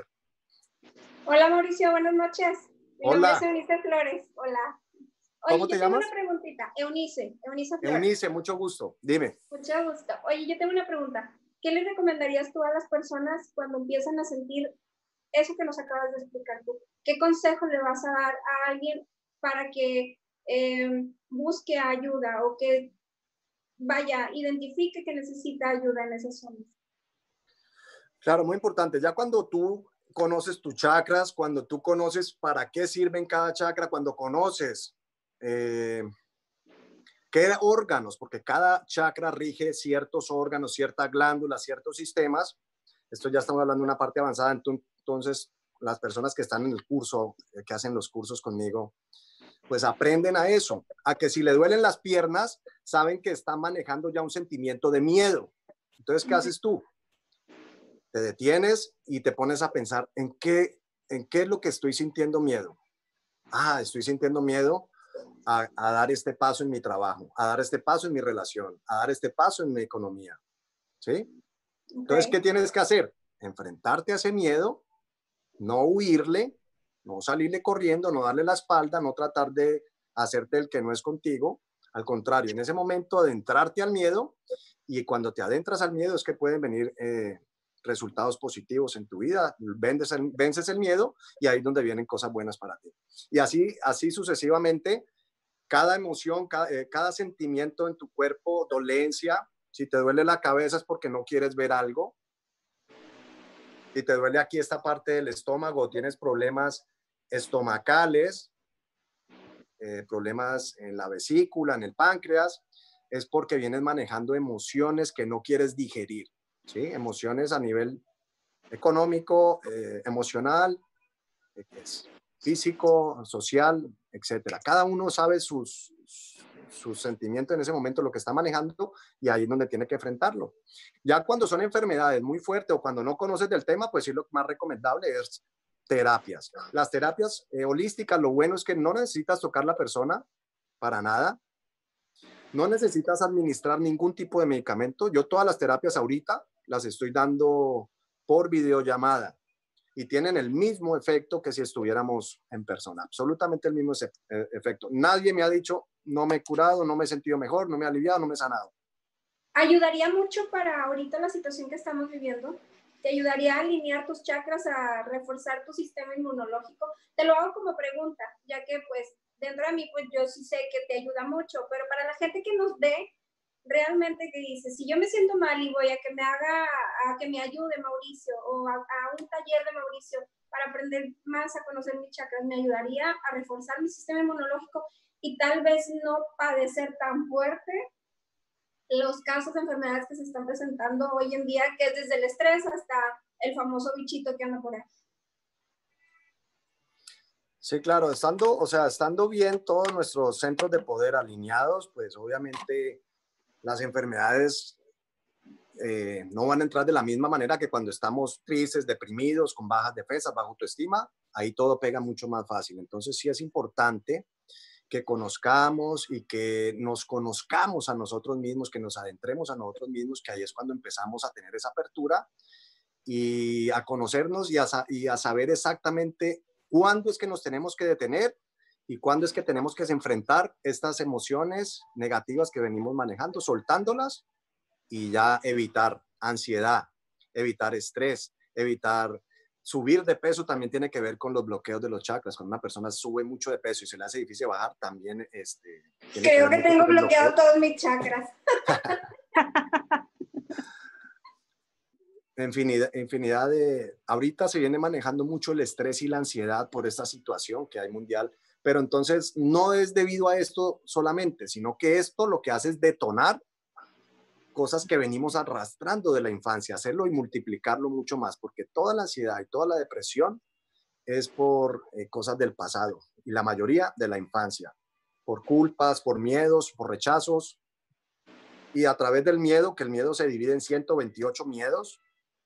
Hola Mauricio, buenas noches. Mi Hola. nombre es Eunice Flores. Hola. Oye, ¿Cómo te yo tengo llamas? una preguntita. Eunice, Eunice Flores. Eunice, mucho gusto. Dime. Mucho gusto. Oye, yo tengo una pregunta. ¿Qué le recomendarías tú a las personas cuando empiezan a sentir eso que nos acabas de explicar tú? ¿Qué consejo le vas a dar a alguien para que eh, busque ayuda o que vaya, identifique que necesita ayuda en esas zonas? Claro, muy importante. Ya cuando tú conoces tus chakras, cuando tú conoces para qué sirven cada chakra, cuando conoces eh, qué órganos, porque cada chakra rige ciertos órganos, ciertas glándulas, ciertos sistemas. Esto ya estamos hablando de una parte avanzada. Entonces, las personas que están en el curso, que hacen los cursos conmigo, pues aprenden a eso, a que si le duelen las piernas, saben que están manejando ya un sentimiento de miedo. Entonces, ¿qué haces tú? Te detienes y te pones a pensar en qué, en qué es lo que estoy sintiendo miedo. Ah, estoy sintiendo miedo a, a dar este paso en mi trabajo, a dar este paso en mi relación, a dar este paso en mi economía. ¿Sí? Entonces, ¿qué tienes que hacer? Enfrentarte a ese miedo, no huirle, no salirle corriendo, no darle la espalda, no tratar de hacerte el que no es contigo. Al contrario, en ese momento adentrarte al miedo, y cuando te adentras al miedo es que pueden venir eh, resultados positivos en tu vida, vences el, vences el miedo y ahí es donde vienen cosas buenas para ti. Y así, así sucesivamente, cada emoción, cada, eh, cada sentimiento en tu cuerpo, dolencia, si te duele la cabeza es porque no quieres ver algo, si te duele aquí esta parte del estómago, tienes problemas estomacales, eh, problemas en la vesícula, en el páncreas, es porque vienes manejando emociones que no quieres digerir, ¿sí? Emociones a nivel económico, eh, emocional, eh, físico, social, etcétera. Cada uno sabe sus, sus sentimientos en ese momento, lo que está manejando, y ahí es donde tiene que enfrentarlo. Ya cuando son enfermedades muy fuertes o cuando no conoces del tema, pues sí, lo más recomendable es terapias. Las terapias eh, holísticas, lo bueno es que no necesitas tocar la persona para nada. No necesitas administrar ningún tipo de medicamento. Yo todas las terapias ahorita las estoy dando por videollamada y tienen el mismo efecto que si estuviéramos en persona. Absolutamente el mismo efecto. Nadie me ha dicho, no me he curado, no me he sentido mejor, no me he aliviado, no me he sanado. Ayudaría mucho para ahorita la situación que estamos viviendo. Te ayudaría a alinear tus chakras, a reforzar tu sistema inmunológico. Te lo hago como pregunta, ya que pues dentro de mí, pues yo sí sé que te ayuda mucho, pero para la gente que nos ve, realmente que dice, si yo me siento mal y voy a que me haga, a que me ayude Mauricio, o a, a un taller de Mauricio para aprender más a conocer mis chakras, me ayudaría a reforzar mi sistema inmunológico y tal vez no padecer tan fuerte los casos de enfermedades que se están presentando hoy en día, que es desde el estrés hasta el famoso bichito que anda por ahí. Sí, claro, estando, o sea, estando bien todos nuestros centros de poder alineados, pues obviamente las enfermedades eh, no van a entrar de la misma manera que cuando estamos tristes, deprimidos, con bajas defensas, baja autoestima, ahí todo pega mucho más fácil. Entonces sí es importante que conozcamos y que nos conozcamos a nosotros mismos, que nos adentremos a nosotros mismos, que ahí es cuando empezamos a tener esa apertura y a conocernos y a, y a saber exactamente cuándo es que nos tenemos que detener y cuándo es que tenemos que enfrentar estas emociones negativas que venimos manejando, soltándolas y ya evitar ansiedad, evitar estrés, evitar subir de peso. También tiene que ver con los bloqueos de los chakras. Cuando una persona sube mucho de peso y se le hace difícil bajar, también este, creo que, que tengo bloqueado bloqueo. Todos mis chakras. Infinidad, infinidad de... Ahorita se viene manejando mucho el estrés y la ansiedad por esta situación que hay mundial, pero entonces no es debido a esto solamente, sino que esto lo que hace es detonar cosas que venimos arrastrando de la infancia, hacerlo y multiplicarlo mucho más, porque toda la ansiedad y toda la depresión es por eh, cosas del pasado y la mayoría de la infancia, por culpas, por miedos, por rechazos, y a través del miedo, que el miedo se divide en ciento veintiocho miedos,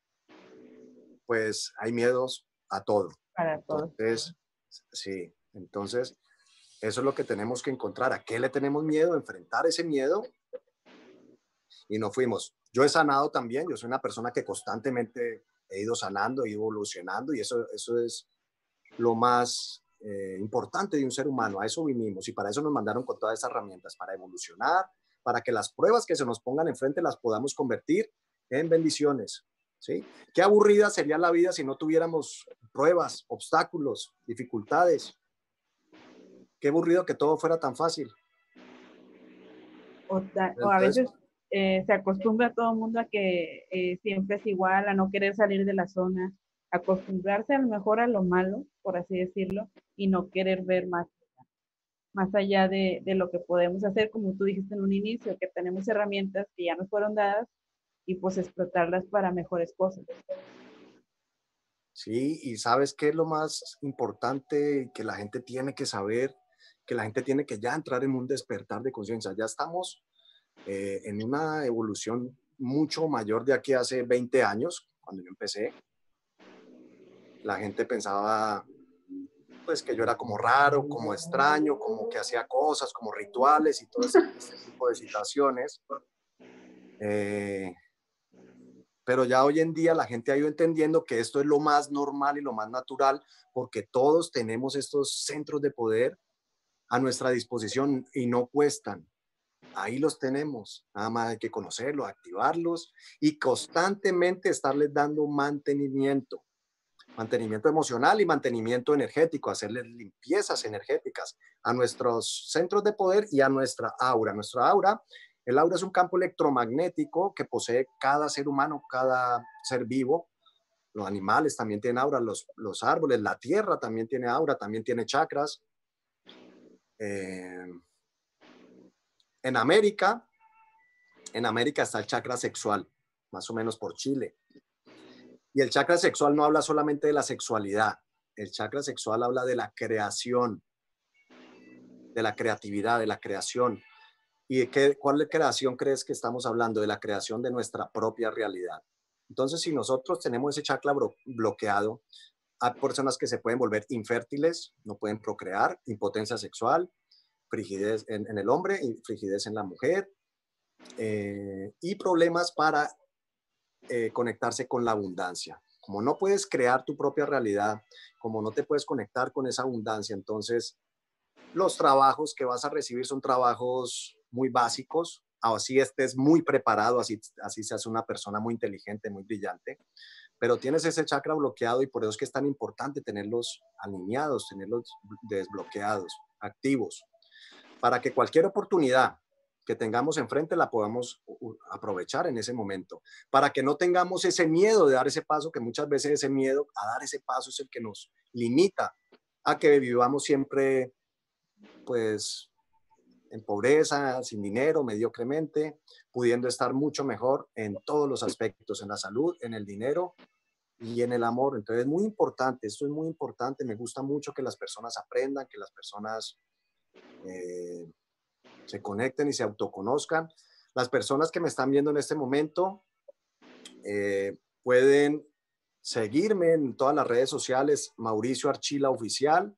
pues hay miedos a todo. Para todo. Entonces, sí, entonces eso es lo que tenemos que encontrar. ¿A qué le tenemos miedo? Enfrentar ese miedo y nos fuimos. Yo he sanado también, yo soy una persona que constantemente he ido sanando, he ido evolucionando y eso, eso es lo más eh, importante de un ser humano. A eso vinimos y para eso nos mandaron con todas esas herramientas, para evolucionar, para que las pruebas que se nos pongan enfrente las podamos convertir en bendiciones. ¿Sí? Qué aburrida sería la vida si no tuviéramos pruebas, obstáculos, dificultades. Qué aburrido que todo fuera tan fácil. O, ta, o a veces eh, se acostumbra a todo el mundo a que eh, siempre es igual, a no querer salir de la zona, acostumbrarse a lo mejor a lo malo, por así decirlo, y no querer ver más, más allá de, de lo que podemos hacer, como tú dijiste en un inicio, que tenemos herramientas que ya nos fueron dadas y pues explotarlas para mejores cosas. Sí, y ¿sabes qué es lo más importante que la gente tiene que saber? Que la gente tiene que ya entrar en un despertar de conciencia. Ya estamos eh, en una evolución mucho mayor de aquí hace veinte años, cuando yo empecé. La gente pensaba pues que yo era como raro, como extraño, como que hacía cosas, como rituales y todo ese, ese tipo de situaciones. Eh, Pero ya hoy en día la gente ha ido entendiendo que esto es lo más normal y lo más natural, porque todos tenemos estos centros de poder a nuestra disposición y no cuestan. Ahí los tenemos, nada más hay que conocerlos, activarlos y constantemente estarles dando mantenimiento. mantenimiento emocional y mantenimiento energético, hacerles limpiezas energéticas a nuestros centros de poder y a nuestra aura. Nuestra aura, el aura es un campo electromagnético que posee cada ser humano, cada ser vivo. Los animales también tienen aura, los, los árboles, la tierra también tiene aura, también tiene chakras. Eh, en América, en América está el chakra sexual, más o menos por Chile. Y el chakra sexual no habla solamente de la sexualidad, el chakra sexual habla de la creación, de la creatividad, de la creación. ¿Y de qué, cuál creación crees que estamos hablando? De la creación de nuestra propia realidad. Entonces, si nosotros tenemos ese chakra bloqueado, hay personas que se pueden volver infértiles, no pueden procrear, impotencia sexual, frigidez en, en el hombre y frigidez en la mujer, eh, y problemas para eh, conectarse con la abundancia. Como no puedes crear tu propia realidad, como no te puedes conectar con esa abundancia, entonces los trabajos que vas a recibir son trabajos muy básicos, así estés muy preparado, así, así seas una persona muy inteligente, muy brillante, pero tienes ese chakra bloqueado y por eso es que es tan importante tenerlos alineados, tenerlos desbloqueados, activos, para que cualquier oportunidad que tengamos enfrente la podamos aprovechar en ese momento, para que no tengamos ese miedo de dar ese paso, que muchas veces ese miedo a dar ese paso es el que nos limita a que vivamos siempre pues en pobreza, sin dinero, mediocremente, pudiendo estar mucho mejor en todos los aspectos, en la salud, en el dinero y en el amor. Entonces es muy importante, esto es muy importante, me gusta mucho que las personas aprendan, que las personas eh, se conecten y se autoconozcan. Las personas que me están viendo en este momento eh, pueden seguirme en todas las redes sociales, Mauricio Archila Oficial,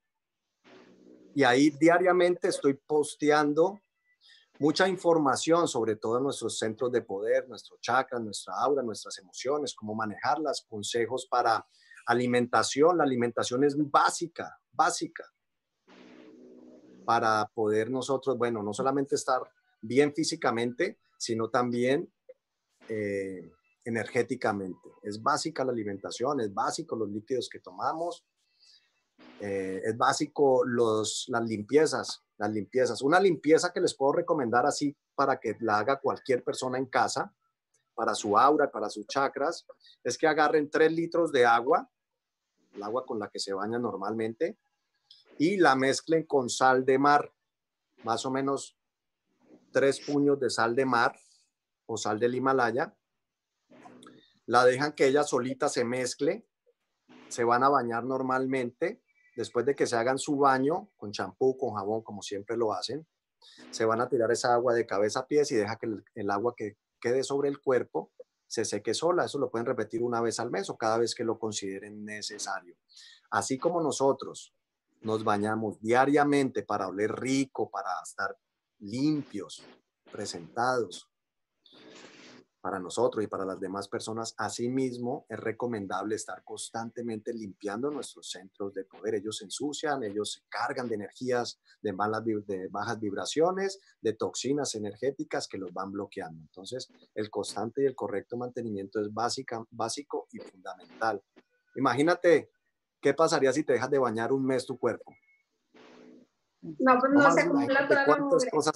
y ahí diariamente estoy posteando mucha información sobre todos nuestros centros de poder, nuestros chakras, nuestra aura, nuestras emociones, cómo manejarlas, consejos para alimentación. La alimentación es básica, básica, para poder nosotros, bueno, no solamente estar bien físicamente, sino también eh, energéticamente. Es básica la alimentación, es básico los líquidos que tomamos, eh, es básico los, las limpiezas, las limpiezas. Una limpieza que les puedo recomendar así para que la haga cualquier persona en casa, para su aura, para sus chakras, es que agarren tres litros de agua, el agua con la que se bañan normalmente, y la mezclen con sal de mar, más o menos tres puños de sal de mar o sal del Himalaya. La dejan que ella solita se mezcle, se van a bañar normalmente. Después de que se hagan su baño con champú, con jabón, como siempre lo hacen, se van a tirar esa agua de cabeza a pies y deja que el, el agua que quede sobre el cuerpo se seque sola. Eso lo pueden repetir una vez al mes o cada vez que lo consideren necesario. Así como nosotros nos bañamos diariamente para oler rico, para estar limpios, presentados para nosotros y para las demás personas, asimismo es recomendable estar constantemente limpiando nuestros centros de poder. Ellos se ensucian, ellos se cargan de energías de, malas, de bajas vibraciones, de toxinas energéticas que los van bloqueando. Entonces, el constante y el correcto mantenimiento es básica, básico y fundamental. Imagínate, ¿qué pasaría si te dejas de bañar un mes tu cuerpo? No, pues no, no se acumula toda la mugre. Cosas...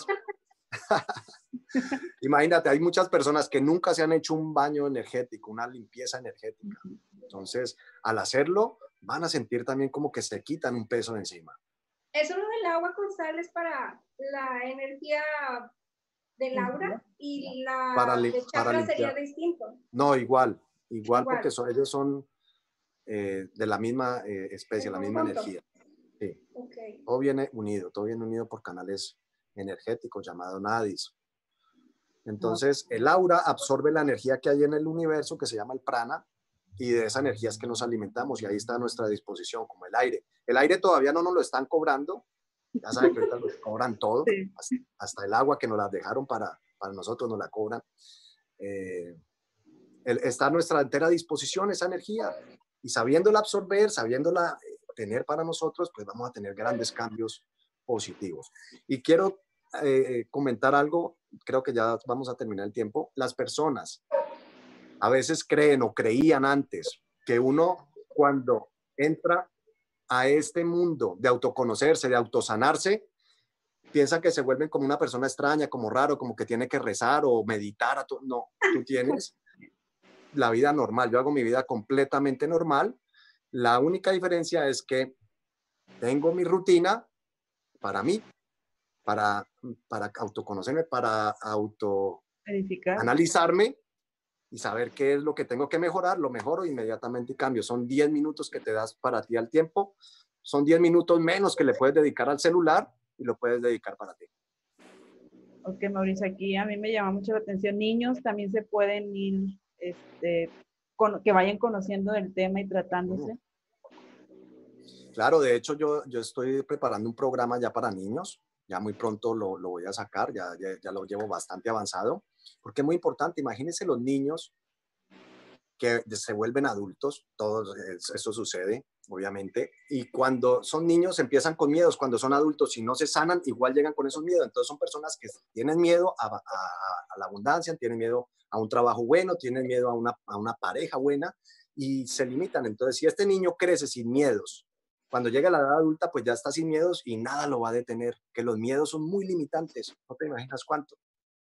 Imagínate, hay muchas personas que nunca se han hecho un baño energético, una limpieza energética. Entonces, al hacerlo, van a sentir también como que se quitan un peso de encima. Eso lo del agua con sal es para la energía del aura y la para de chakra sería distinto. No, igual, igual, igual. Porque son, ellos son eh, de la misma eh, especie, la misma punto. energía. Sí. Okay. Todo viene unido, todo viene unido por canales energéticos llamados nadis. Entonces, el aura absorbe la energía que hay en el universo, que se llama el prana, y de esa energía es que nos alimentamos, y ahí está a nuestra disposición, como el aire. El aire todavía no nos lo están cobrando, ya saben que ahorita nos cobran todo, sí. hasta, hasta el agua que nos la dejaron para, para nosotros nos la cobran. Eh, el, está a nuestra entera disposición esa energía, y sabiéndola absorber, sabiéndola tener para nosotros, pues vamos a tener grandes cambios positivos. Y quiero eh, comentar algo, creo que ya vamos a terminar el tiempo. Las personas a veces creen o creían antes que uno cuando entra a este mundo de autoconocerse, de autosanarse, piensan que se vuelven como una persona extraña, como raro, como que tiene que rezar o meditar. A tu... No, tú tienes la vida normal. Yo hago mi vida completamente normal. La única diferencia es que tengo mi rutina para mí, para, para autoconocerme, para autoanalizarme y saber qué es lo que tengo que mejorar, lo mejoro inmediatamente y cambio. Son diez minutos que te das para ti al tiempo, son diez minutos menos que le puedes dedicar al celular y lo puedes dedicar para ti. Ok, Mauricio, aquí a mí me llama mucho la atención. Niños también se pueden ir, este, con, que vayan conociendo el tema y tratándose. Claro, de hecho yo, yo estoy preparando un programa ya para niños, ya muy pronto lo, lo voy a sacar, ya, ya, ya lo llevo bastante avanzado, porque es muy importante. Imagínense los niños que se vuelven adultos, todo eso sucede, obviamente, y cuando son niños empiezan con miedos, cuando son adultos y no se sanan, igual llegan con esos miedos. Entonces son personas que tienen miedo a, a, a la abundancia, tienen miedo a un trabajo bueno, tienen miedo a una, a una pareja buena y se limitan. Entonces, si este niño crece sin miedos, cuando llega a la edad adulta, pues ya está sin miedos y nada lo va a detener, que los miedos son muy limitantes, no te imaginas cuánto.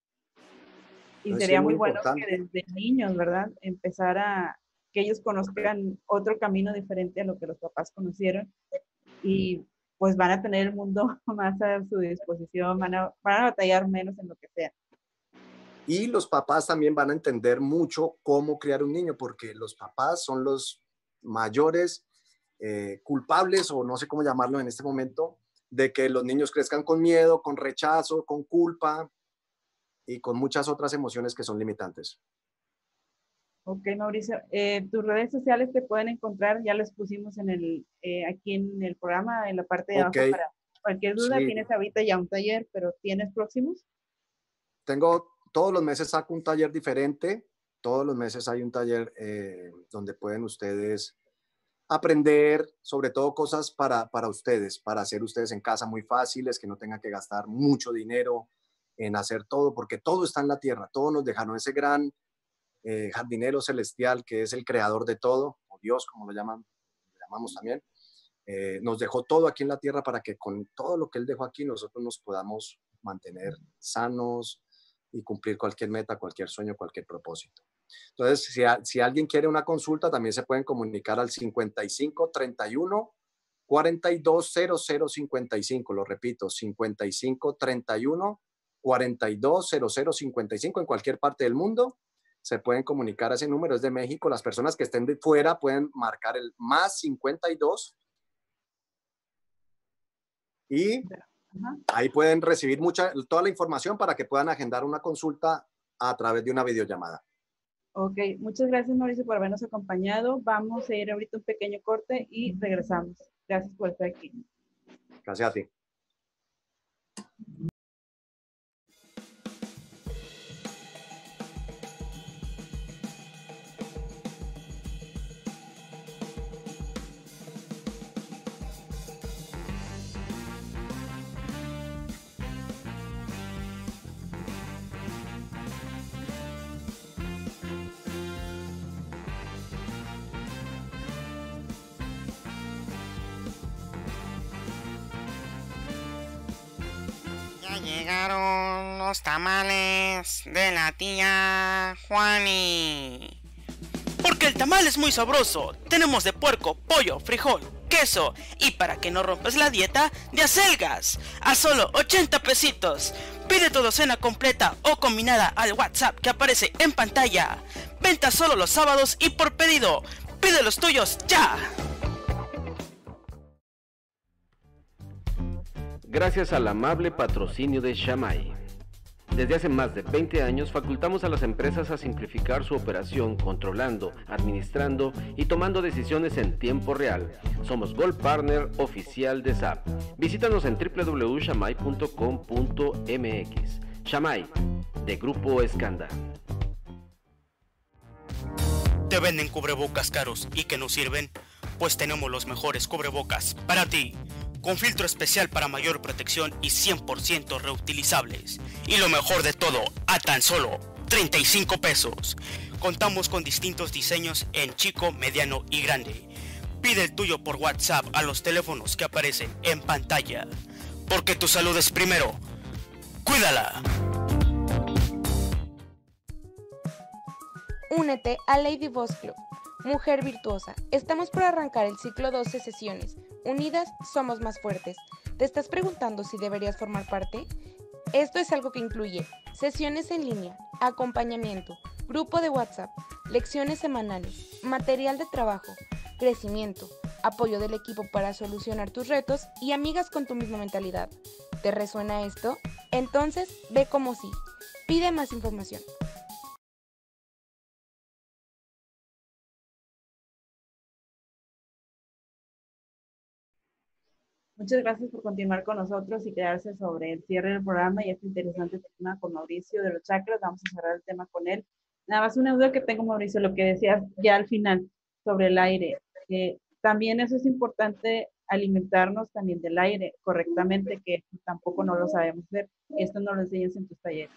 Y sería sí, muy, muy bueno que desde niños, ¿verdad? Empezar a que ellos conozcan otro camino diferente a lo que los papás conocieron y pues van a tener el mundo más a su disposición, van a, van a batallar menos en lo que sea. Y los papás también van a entender mucho cómo criar un niño, porque los papás son los mayores eh, culpables, o no sé cómo llamarlo en este momento, de que los niños crezcan con miedo, con rechazo, con culpa y con muchas otras emociones que son limitantes. Ok, Mauricio, eh, tus redes sociales te pueden encontrar, ya las pusimos en el, eh, aquí en el programa, en la parte de okay. abajo, para cualquier duda. Sí. Tienes ahorita ya un taller, pero ¿tienes próximos? Tengo, todos los meses saco un taller diferente, todos los meses hay un taller eh, donde pueden ustedes aprender, sobre todo cosas para, para ustedes, para hacer ustedes en casa muy fáciles, que no tengan que gastar mucho dinero en hacer todo, porque todo está en la tierra, todo nos dejaron ese gran eh, jardinero celestial que es el creador de todo, o Dios como lo, llaman, lo llamamos también, eh, nos dejó todo aquí en la tierra para que con todo lo que Él dejó aquí nosotros nos podamos mantener sanos y cumplir cualquier meta, cualquier sueño, cualquier propósito. Entonces, si, a, si alguien quiere una consulta, también se pueden comunicar al cincuenta y cinco, treinta y uno, cuarenta y dos, cero cero cincuenta y cinco, lo repito, cincuenta y cinco, treinta y uno, cuarenta y dos, cero cero cincuenta y cinco, en cualquier parte del mundo se pueden comunicar a ese número, es de México. Las personas que estén de fuera pueden marcar el más cincuenta y dos y ahí pueden recibir mucha, toda la información para que puedan agendar una consulta a través de una videollamada. Ok, muchas gracias, Mauricio, por habernos acompañado. Vamos a ir ahorita un pequeño corte y regresamos. Gracias por estar aquí. Gracias a ti. Llegaron los tamales de la tía Juani. Porque el tamal es muy sabroso. Tenemos de puerco, pollo, frijol, queso y para que no rompes la dieta, de acelgas. A solo ochenta pesitos. Pide tu docena completa o combinada al WhatsApp que aparece en pantalla. Venta solo los sábados y por pedido. Pide los tuyos ya. Gracias al amable patrocinio de Shamay. Desde hace más de veinte años facultamos a las empresas a simplificar su operación controlando, administrando y tomando decisiones en tiempo real. Somos Gold Partner oficial de S A P. Visítanos en w w w punto shamay punto com punto m x. Shamay, de Grupo Escanda. ¿Te venden cubrebocas caros y que no sirven? Pues tenemos los mejores cubrebocas para ti, con filtro especial para mayor protección y cien por ciento reutilizables. Y lo mejor de todo, a tan solo treinta y cinco pesos. Contamos con distintos diseños en chico, mediano y grande. Pide el tuyo por WhatsApp a los teléfonos que aparecen en pantalla. Porque tu salud es primero. ¡Cuídala! Únete a Lady Boss Club, Mujer Virtuosa. Estamos por arrancar el ciclo doce sesiones. Unidas somos más fuertes. ¿Te estás preguntando si deberías formar parte? Esto es algo que incluye sesiones en línea, acompañamiento, grupo de WhatsApp, lecciones semanales, material de trabajo, crecimiento, apoyo del equipo para solucionar tus retos y amigas con tu misma mentalidad. ¿Te resuena esto? Entonces, ve como sí. Pide más información. Muchas gracias por continuar con nosotros y quedarse sobre el cierre del programa y este interesante tema con Mauricio de los chakras. Vamos a cerrar el tema con él. Nada más una duda que tengo, Mauricio, lo que decías ya al final sobre el aire. Eh, también eso es importante, alimentarnos también del aire correctamente, que tampoco no lo sabemos ver. Esto no lo enseñas en tus talleres.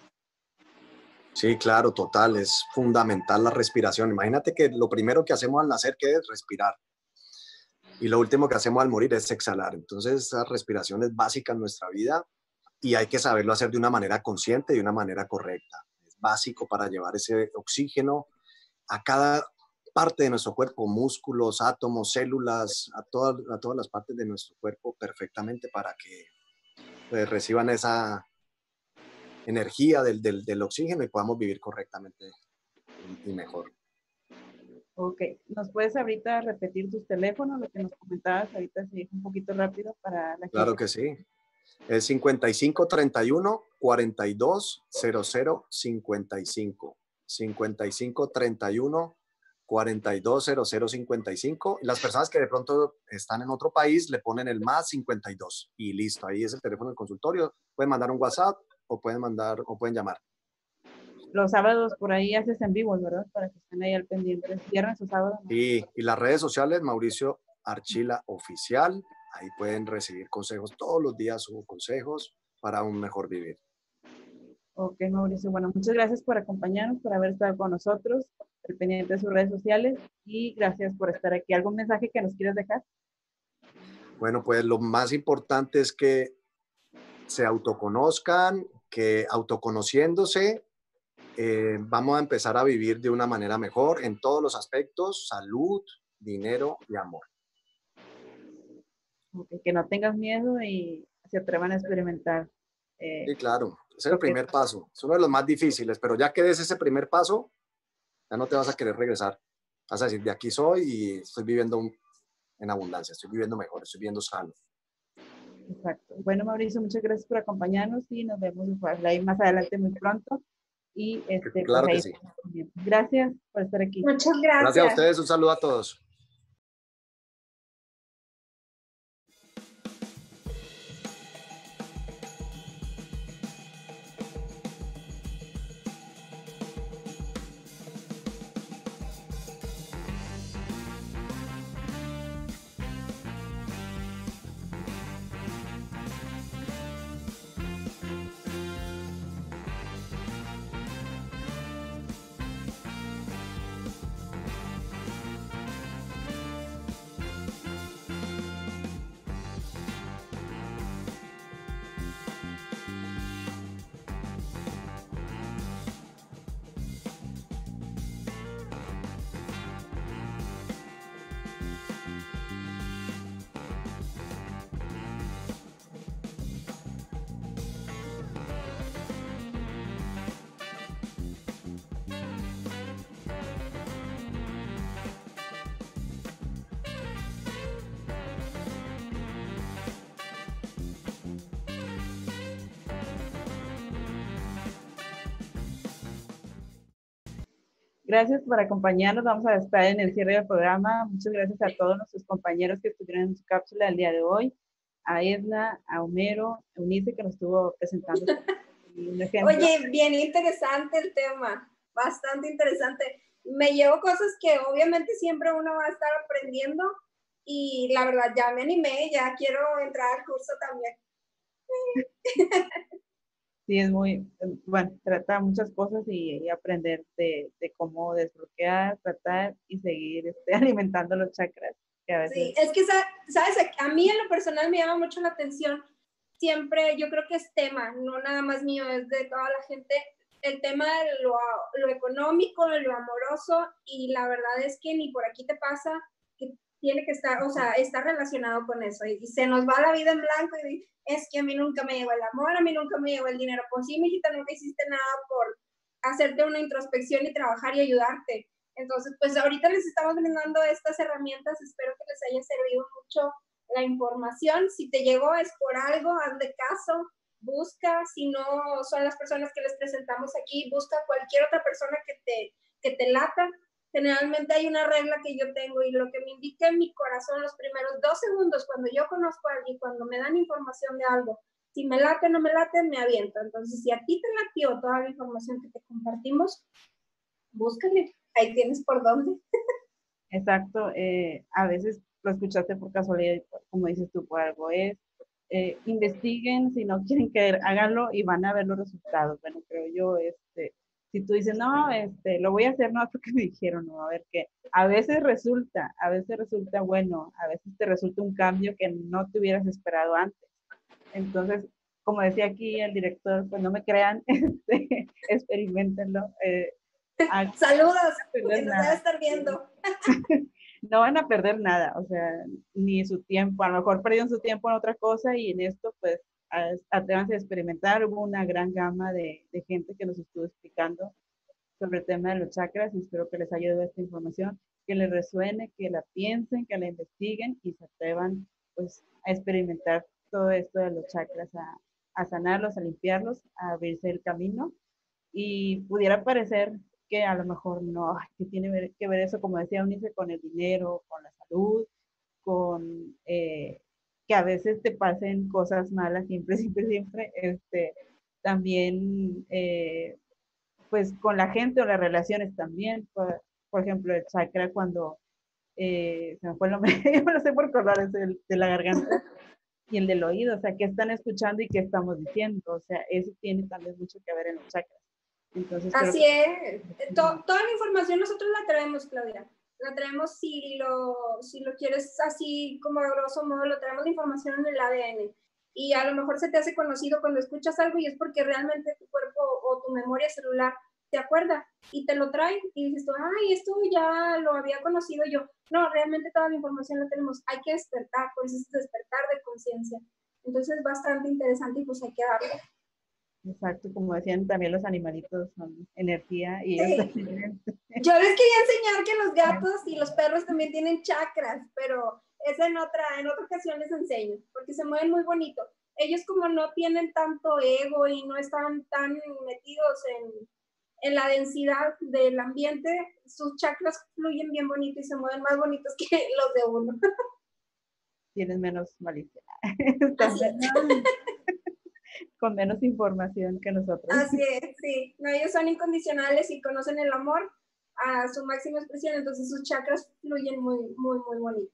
Sí, claro, total. Es fundamental la respiración. Imagínate que lo primero que hacemos al nacer, ¿qué es? Respirar. Y lo último que hacemos al morir es exhalar. Entonces, esa respiración es básica en nuestra vida y hay que saberlo hacer de una manera consciente y de una manera correcta. Es básico para llevar ese oxígeno a cada parte de nuestro cuerpo, músculos, átomos, células, a todas, a todas las partes de nuestro cuerpo perfectamente para que pues, reciban esa energía del, del, del oxígeno y podamos vivir correctamente y, y mejor. Ok, ¿nos puedes ahorita repetir tus teléfonos, lo que nos comentabas ahorita, si es un poquito rápido para la gente? Claro que sí. Es cincuenta y cinco treinta y uno cuarenta y dos cero cero cincuenta y cinco. cincuenta y cinco treinta y uno cuarenta y dos cero cero cincuenta y cinco. Y las personas que de pronto están en otro país le ponen el más cincuenta y dos y listo. Ahí es el teléfono del consultorio. Pueden mandar un WhatsApp o pueden mandar o pueden llamar. Los sábados por ahí haces en vivo, ¿verdad? Para que estén ahí al pendiente. ¿Viernes o sábado? Y, y las redes sociales, Mauricio Archila Oficial. Ahí pueden recibir consejos. Todos los días subo consejos para un mejor vivir. Ok, Mauricio. Bueno, muchas gracias por acompañarnos, por haber estado con nosotros, al pendiente de sus redes sociales y gracias por estar aquí. ¿Algún mensaje que nos quieras dejar? Bueno, pues lo más importante es que se autoconozcan, que autoconociéndose, Eh, vamos a empezar a vivir de una manera mejor en todos los aspectos, salud, dinero y amor. Okay, que no tengas miedo y se atrevan a experimentar. Eh, sí, claro, ese es el primer paso, es uno de los más difíciles, pero ya que des ese primer paso, ya no te vas a querer regresar. Vas a decir, de aquí soy y estoy viviendo un, en abundancia, estoy viviendo mejor, estoy viviendo sano. Exacto. Bueno, Mauricio, muchas gracias por acompañarnos y nos vemos ahí más adelante muy pronto. Y este, claro pues, que ahí, sí. Gracias por estar aquí. Muchas gracias. Gracias a ustedes, un saludo a todos. Gracias por acompañarnos. Vamos a estar en el cierre del programa. Muchas gracias a todos nuestros compañeros que estuvieron en su cápsula el día de hoy. A Edna, a Homero, a Eunice que nos estuvo presentando un ejemplo. Oye, bien interesante el tema, bastante interesante. Me llevo cosas que obviamente siempre uno va a estar aprendiendo y la verdad ya me animé, ya quiero entrar al curso también. Sí, es muy, bueno, trata muchas cosas y, y aprender de, de cómo desbloquear, tratar y seguir este, alimentando los chakras Que a veces... Sí, es que, ¿sabes? A mí en lo personal me llama mucho la atención. Siempre, yo creo que es tema, no nada más mío, es de toda la gente, el tema de lo, lo económico, de lo amoroso, y la verdad es que ni por aquí te pasa que tiene que estar, o sea, está relacionado con eso, y, y se nos va la vida en blanco, y es que a mí nunca me llegó el amor, a mí nunca me llegó el dinero. Pues sí, mijita, nunca hiciste nada por hacerte una introspección y trabajar y ayudarte. Entonces, pues ahorita les estamos brindando estas herramientas, espero que les haya servido mucho la información. Si te llegó es por algo, hazle caso, busca, si no son las personas que les presentamos aquí, busca cualquier otra persona que te, que te lata. Generalmente hay una regla que yo tengo, y lo que me indica en mi corazón los primeros dos segundos cuando yo conozco a alguien, cuando me dan información de algo, si me late o no me late, me aviento. Entonces, si a ti te latió toda la información que te compartimos, búscale, ahí tienes por dónde. Exacto, eh, a veces lo escuchaste por casualidad, como dices tú, por algo es. Eh, investiguen, si no quieren creer, háganlo y van a ver los resultados. Bueno, creo yo, este, si tú dices, no, este, lo voy a hacer, no, porque me dijeron, no, a ver qué. A veces resulta, a veces resulta bueno, a veces te resulta un cambio que no te hubieras esperado antes. Entonces, como decía aquí el director, pues no me crean, este, experimentenlo. Eh, Saludos, porque nos debe estar viendo. No van a perder nada, o sea, ni su tiempo, a lo mejor perdieron su tiempo en otra cosa, y en esto, pues, atrévanse a experimentar. Hubo una gran gama de, de gente que nos estuvo explicando sobre el tema de los chakras, y espero que les haya ayudado esta información, que les resuene, que la piensen, que la investiguen y se atrevan, pues, a experimentar todo esto de los chakras, a, a sanarlos, a limpiarlos, a abrirse el camino. Y pudiera parecer que a lo mejor no, que tiene que ver eso, como decía Unice, con el dinero, con la salud, con eh, que a veces te pasen cosas malas, siempre, siempre, siempre, este, también, eh, pues con la gente o las relaciones también. Por, por ejemplo, el chakra cuando, eh, se me fue el nombre, yo no sé por acordar, es el de la garganta y el del oído, o sea, qué están escuchando y qué estamos diciendo, o sea, eso tiene también mucho que ver en los chakras. Entonces, así que... es. To, toda la información nosotros la traemos, Claudia. La traemos, si lo, si lo quieres así como a grosso modo, lo traemos la información en el A D N. Y a lo mejor se te hace conocido cuando escuchas algo, y es porque realmente tu cuerpo o tu memoria celular te acuerda y te lo trae, y dices tú, ay, esto ya lo había conocido yo. No, realmente toda la información la tenemos. Hay que despertar, pues es despertar de conciencia. Entonces es bastante interesante, y pues hay que darle. Exacto, como decían también, los animalitos son energía y sí. es... Yo les quería enseñar que los gatos y los perros también tienen chakras, pero esa en otra, en otra ocasión les enseño, porque se mueven muy bonito. Ellos, como no tienen tanto ego y no están tan metidos en, en la densidad del ambiente, sus chakras fluyen bien bonito y se mueven más bonitos que los de uno. Tienen menos malicia. Así es. Con menos información que nosotros. Así es, sí. No, ellos son incondicionales y conocen el amor a su máxima expresión, entonces sus chakras fluyen muy, muy, muy bonito.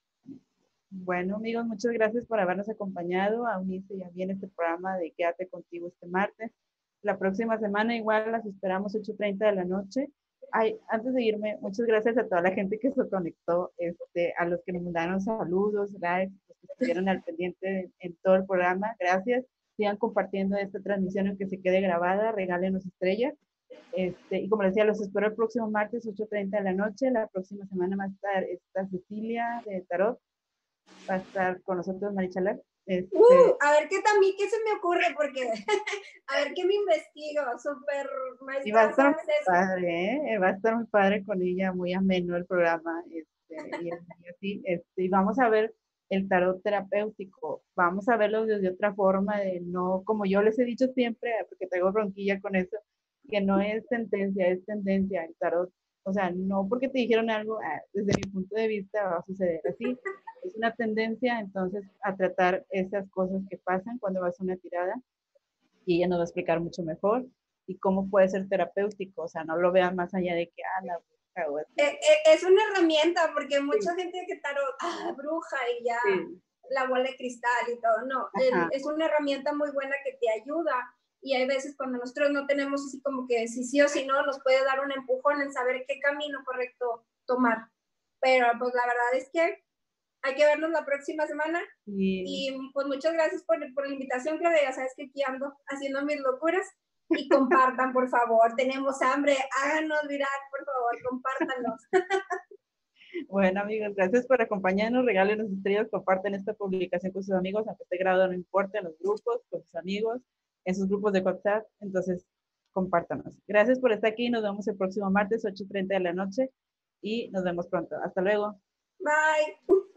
Bueno, amigos, muchas gracias por habernos acompañado a Unice y a mí en este programa de Quédate Contigo este martes. La próxima semana igual las esperamos ocho treinta de la noche. Ay, antes de irme, muchas gracias a toda la gente que se conectó, este, a los que nos mandaron saludos, likes, los que estuvieron al pendiente en, en todo el programa. Gracias. Sigan compartiendo esta transmisión, aunque se quede grabada, regálenos estrellas. Este, y como les decía, los espero el próximo martes, ocho treinta de la noche. La próxima semana va a estar esta Cecilia de Tarot, va a estar con nosotros Marichalar. Este, uh, a ver qué también, qué se me ocurre, porque a ver qué me investigo, súper maestra. Y va a estar muy padre, ¿eh? Va a estar muy padre con ella, muy ameno el programa. Este, y, y así, este, y vamos a ver el tarot terapéutico, vamos a verlo desde otra forma, de no, como yo les he dicho siempre, porque tengo bronquilla con eso, que no es sentencia, es tendencia el tarot. O sea, no porque te dijeron algo, desde mi punto de vista va a suceder así. Es una tendencia, entonces, a tratar esas cosas que pasan cuando vas a una tirada, y ella nos va a explicar mucho mejor y cómo puede ser terapéutico. O sea, no lo vean más allá de que, ah, la bruja o así. Eh, eh, es una herramienta, porque mucha sí. gente que tarot, ah, bruja y ya, sí. la bola de cristal y todo. No, el, es una herramienta muy buena que te ayuda. Y hay veces cuando nosotros no tenemos así como que si sí o si no, nos puede dar un empujón en saber qué camino correcto tomar. Pero pues la verdad es que hay que vernos la próxima semana. Y, y pues muchas gracias por, por la invitación, Claudia. Ya sabes que aquí ando haciendo mis locuras. Y compartan, por favor. Tenemos hambre. Háganos viral, por favor. Compártanlos. Bueno, amigos, gracias por acompañarnos. Regálenos estrellas, comparten esta publicación con sus amigos, aunque esté grabado, no importa, en los grupos, con sus amigos, en sus grupos de WhatsApp. Entonces, compártanos. Gracias por estar aquí. Nos vemos el próximo martes, ocho y treinta de la noche. Y nos vemos pronto. Hasta luego. Bye.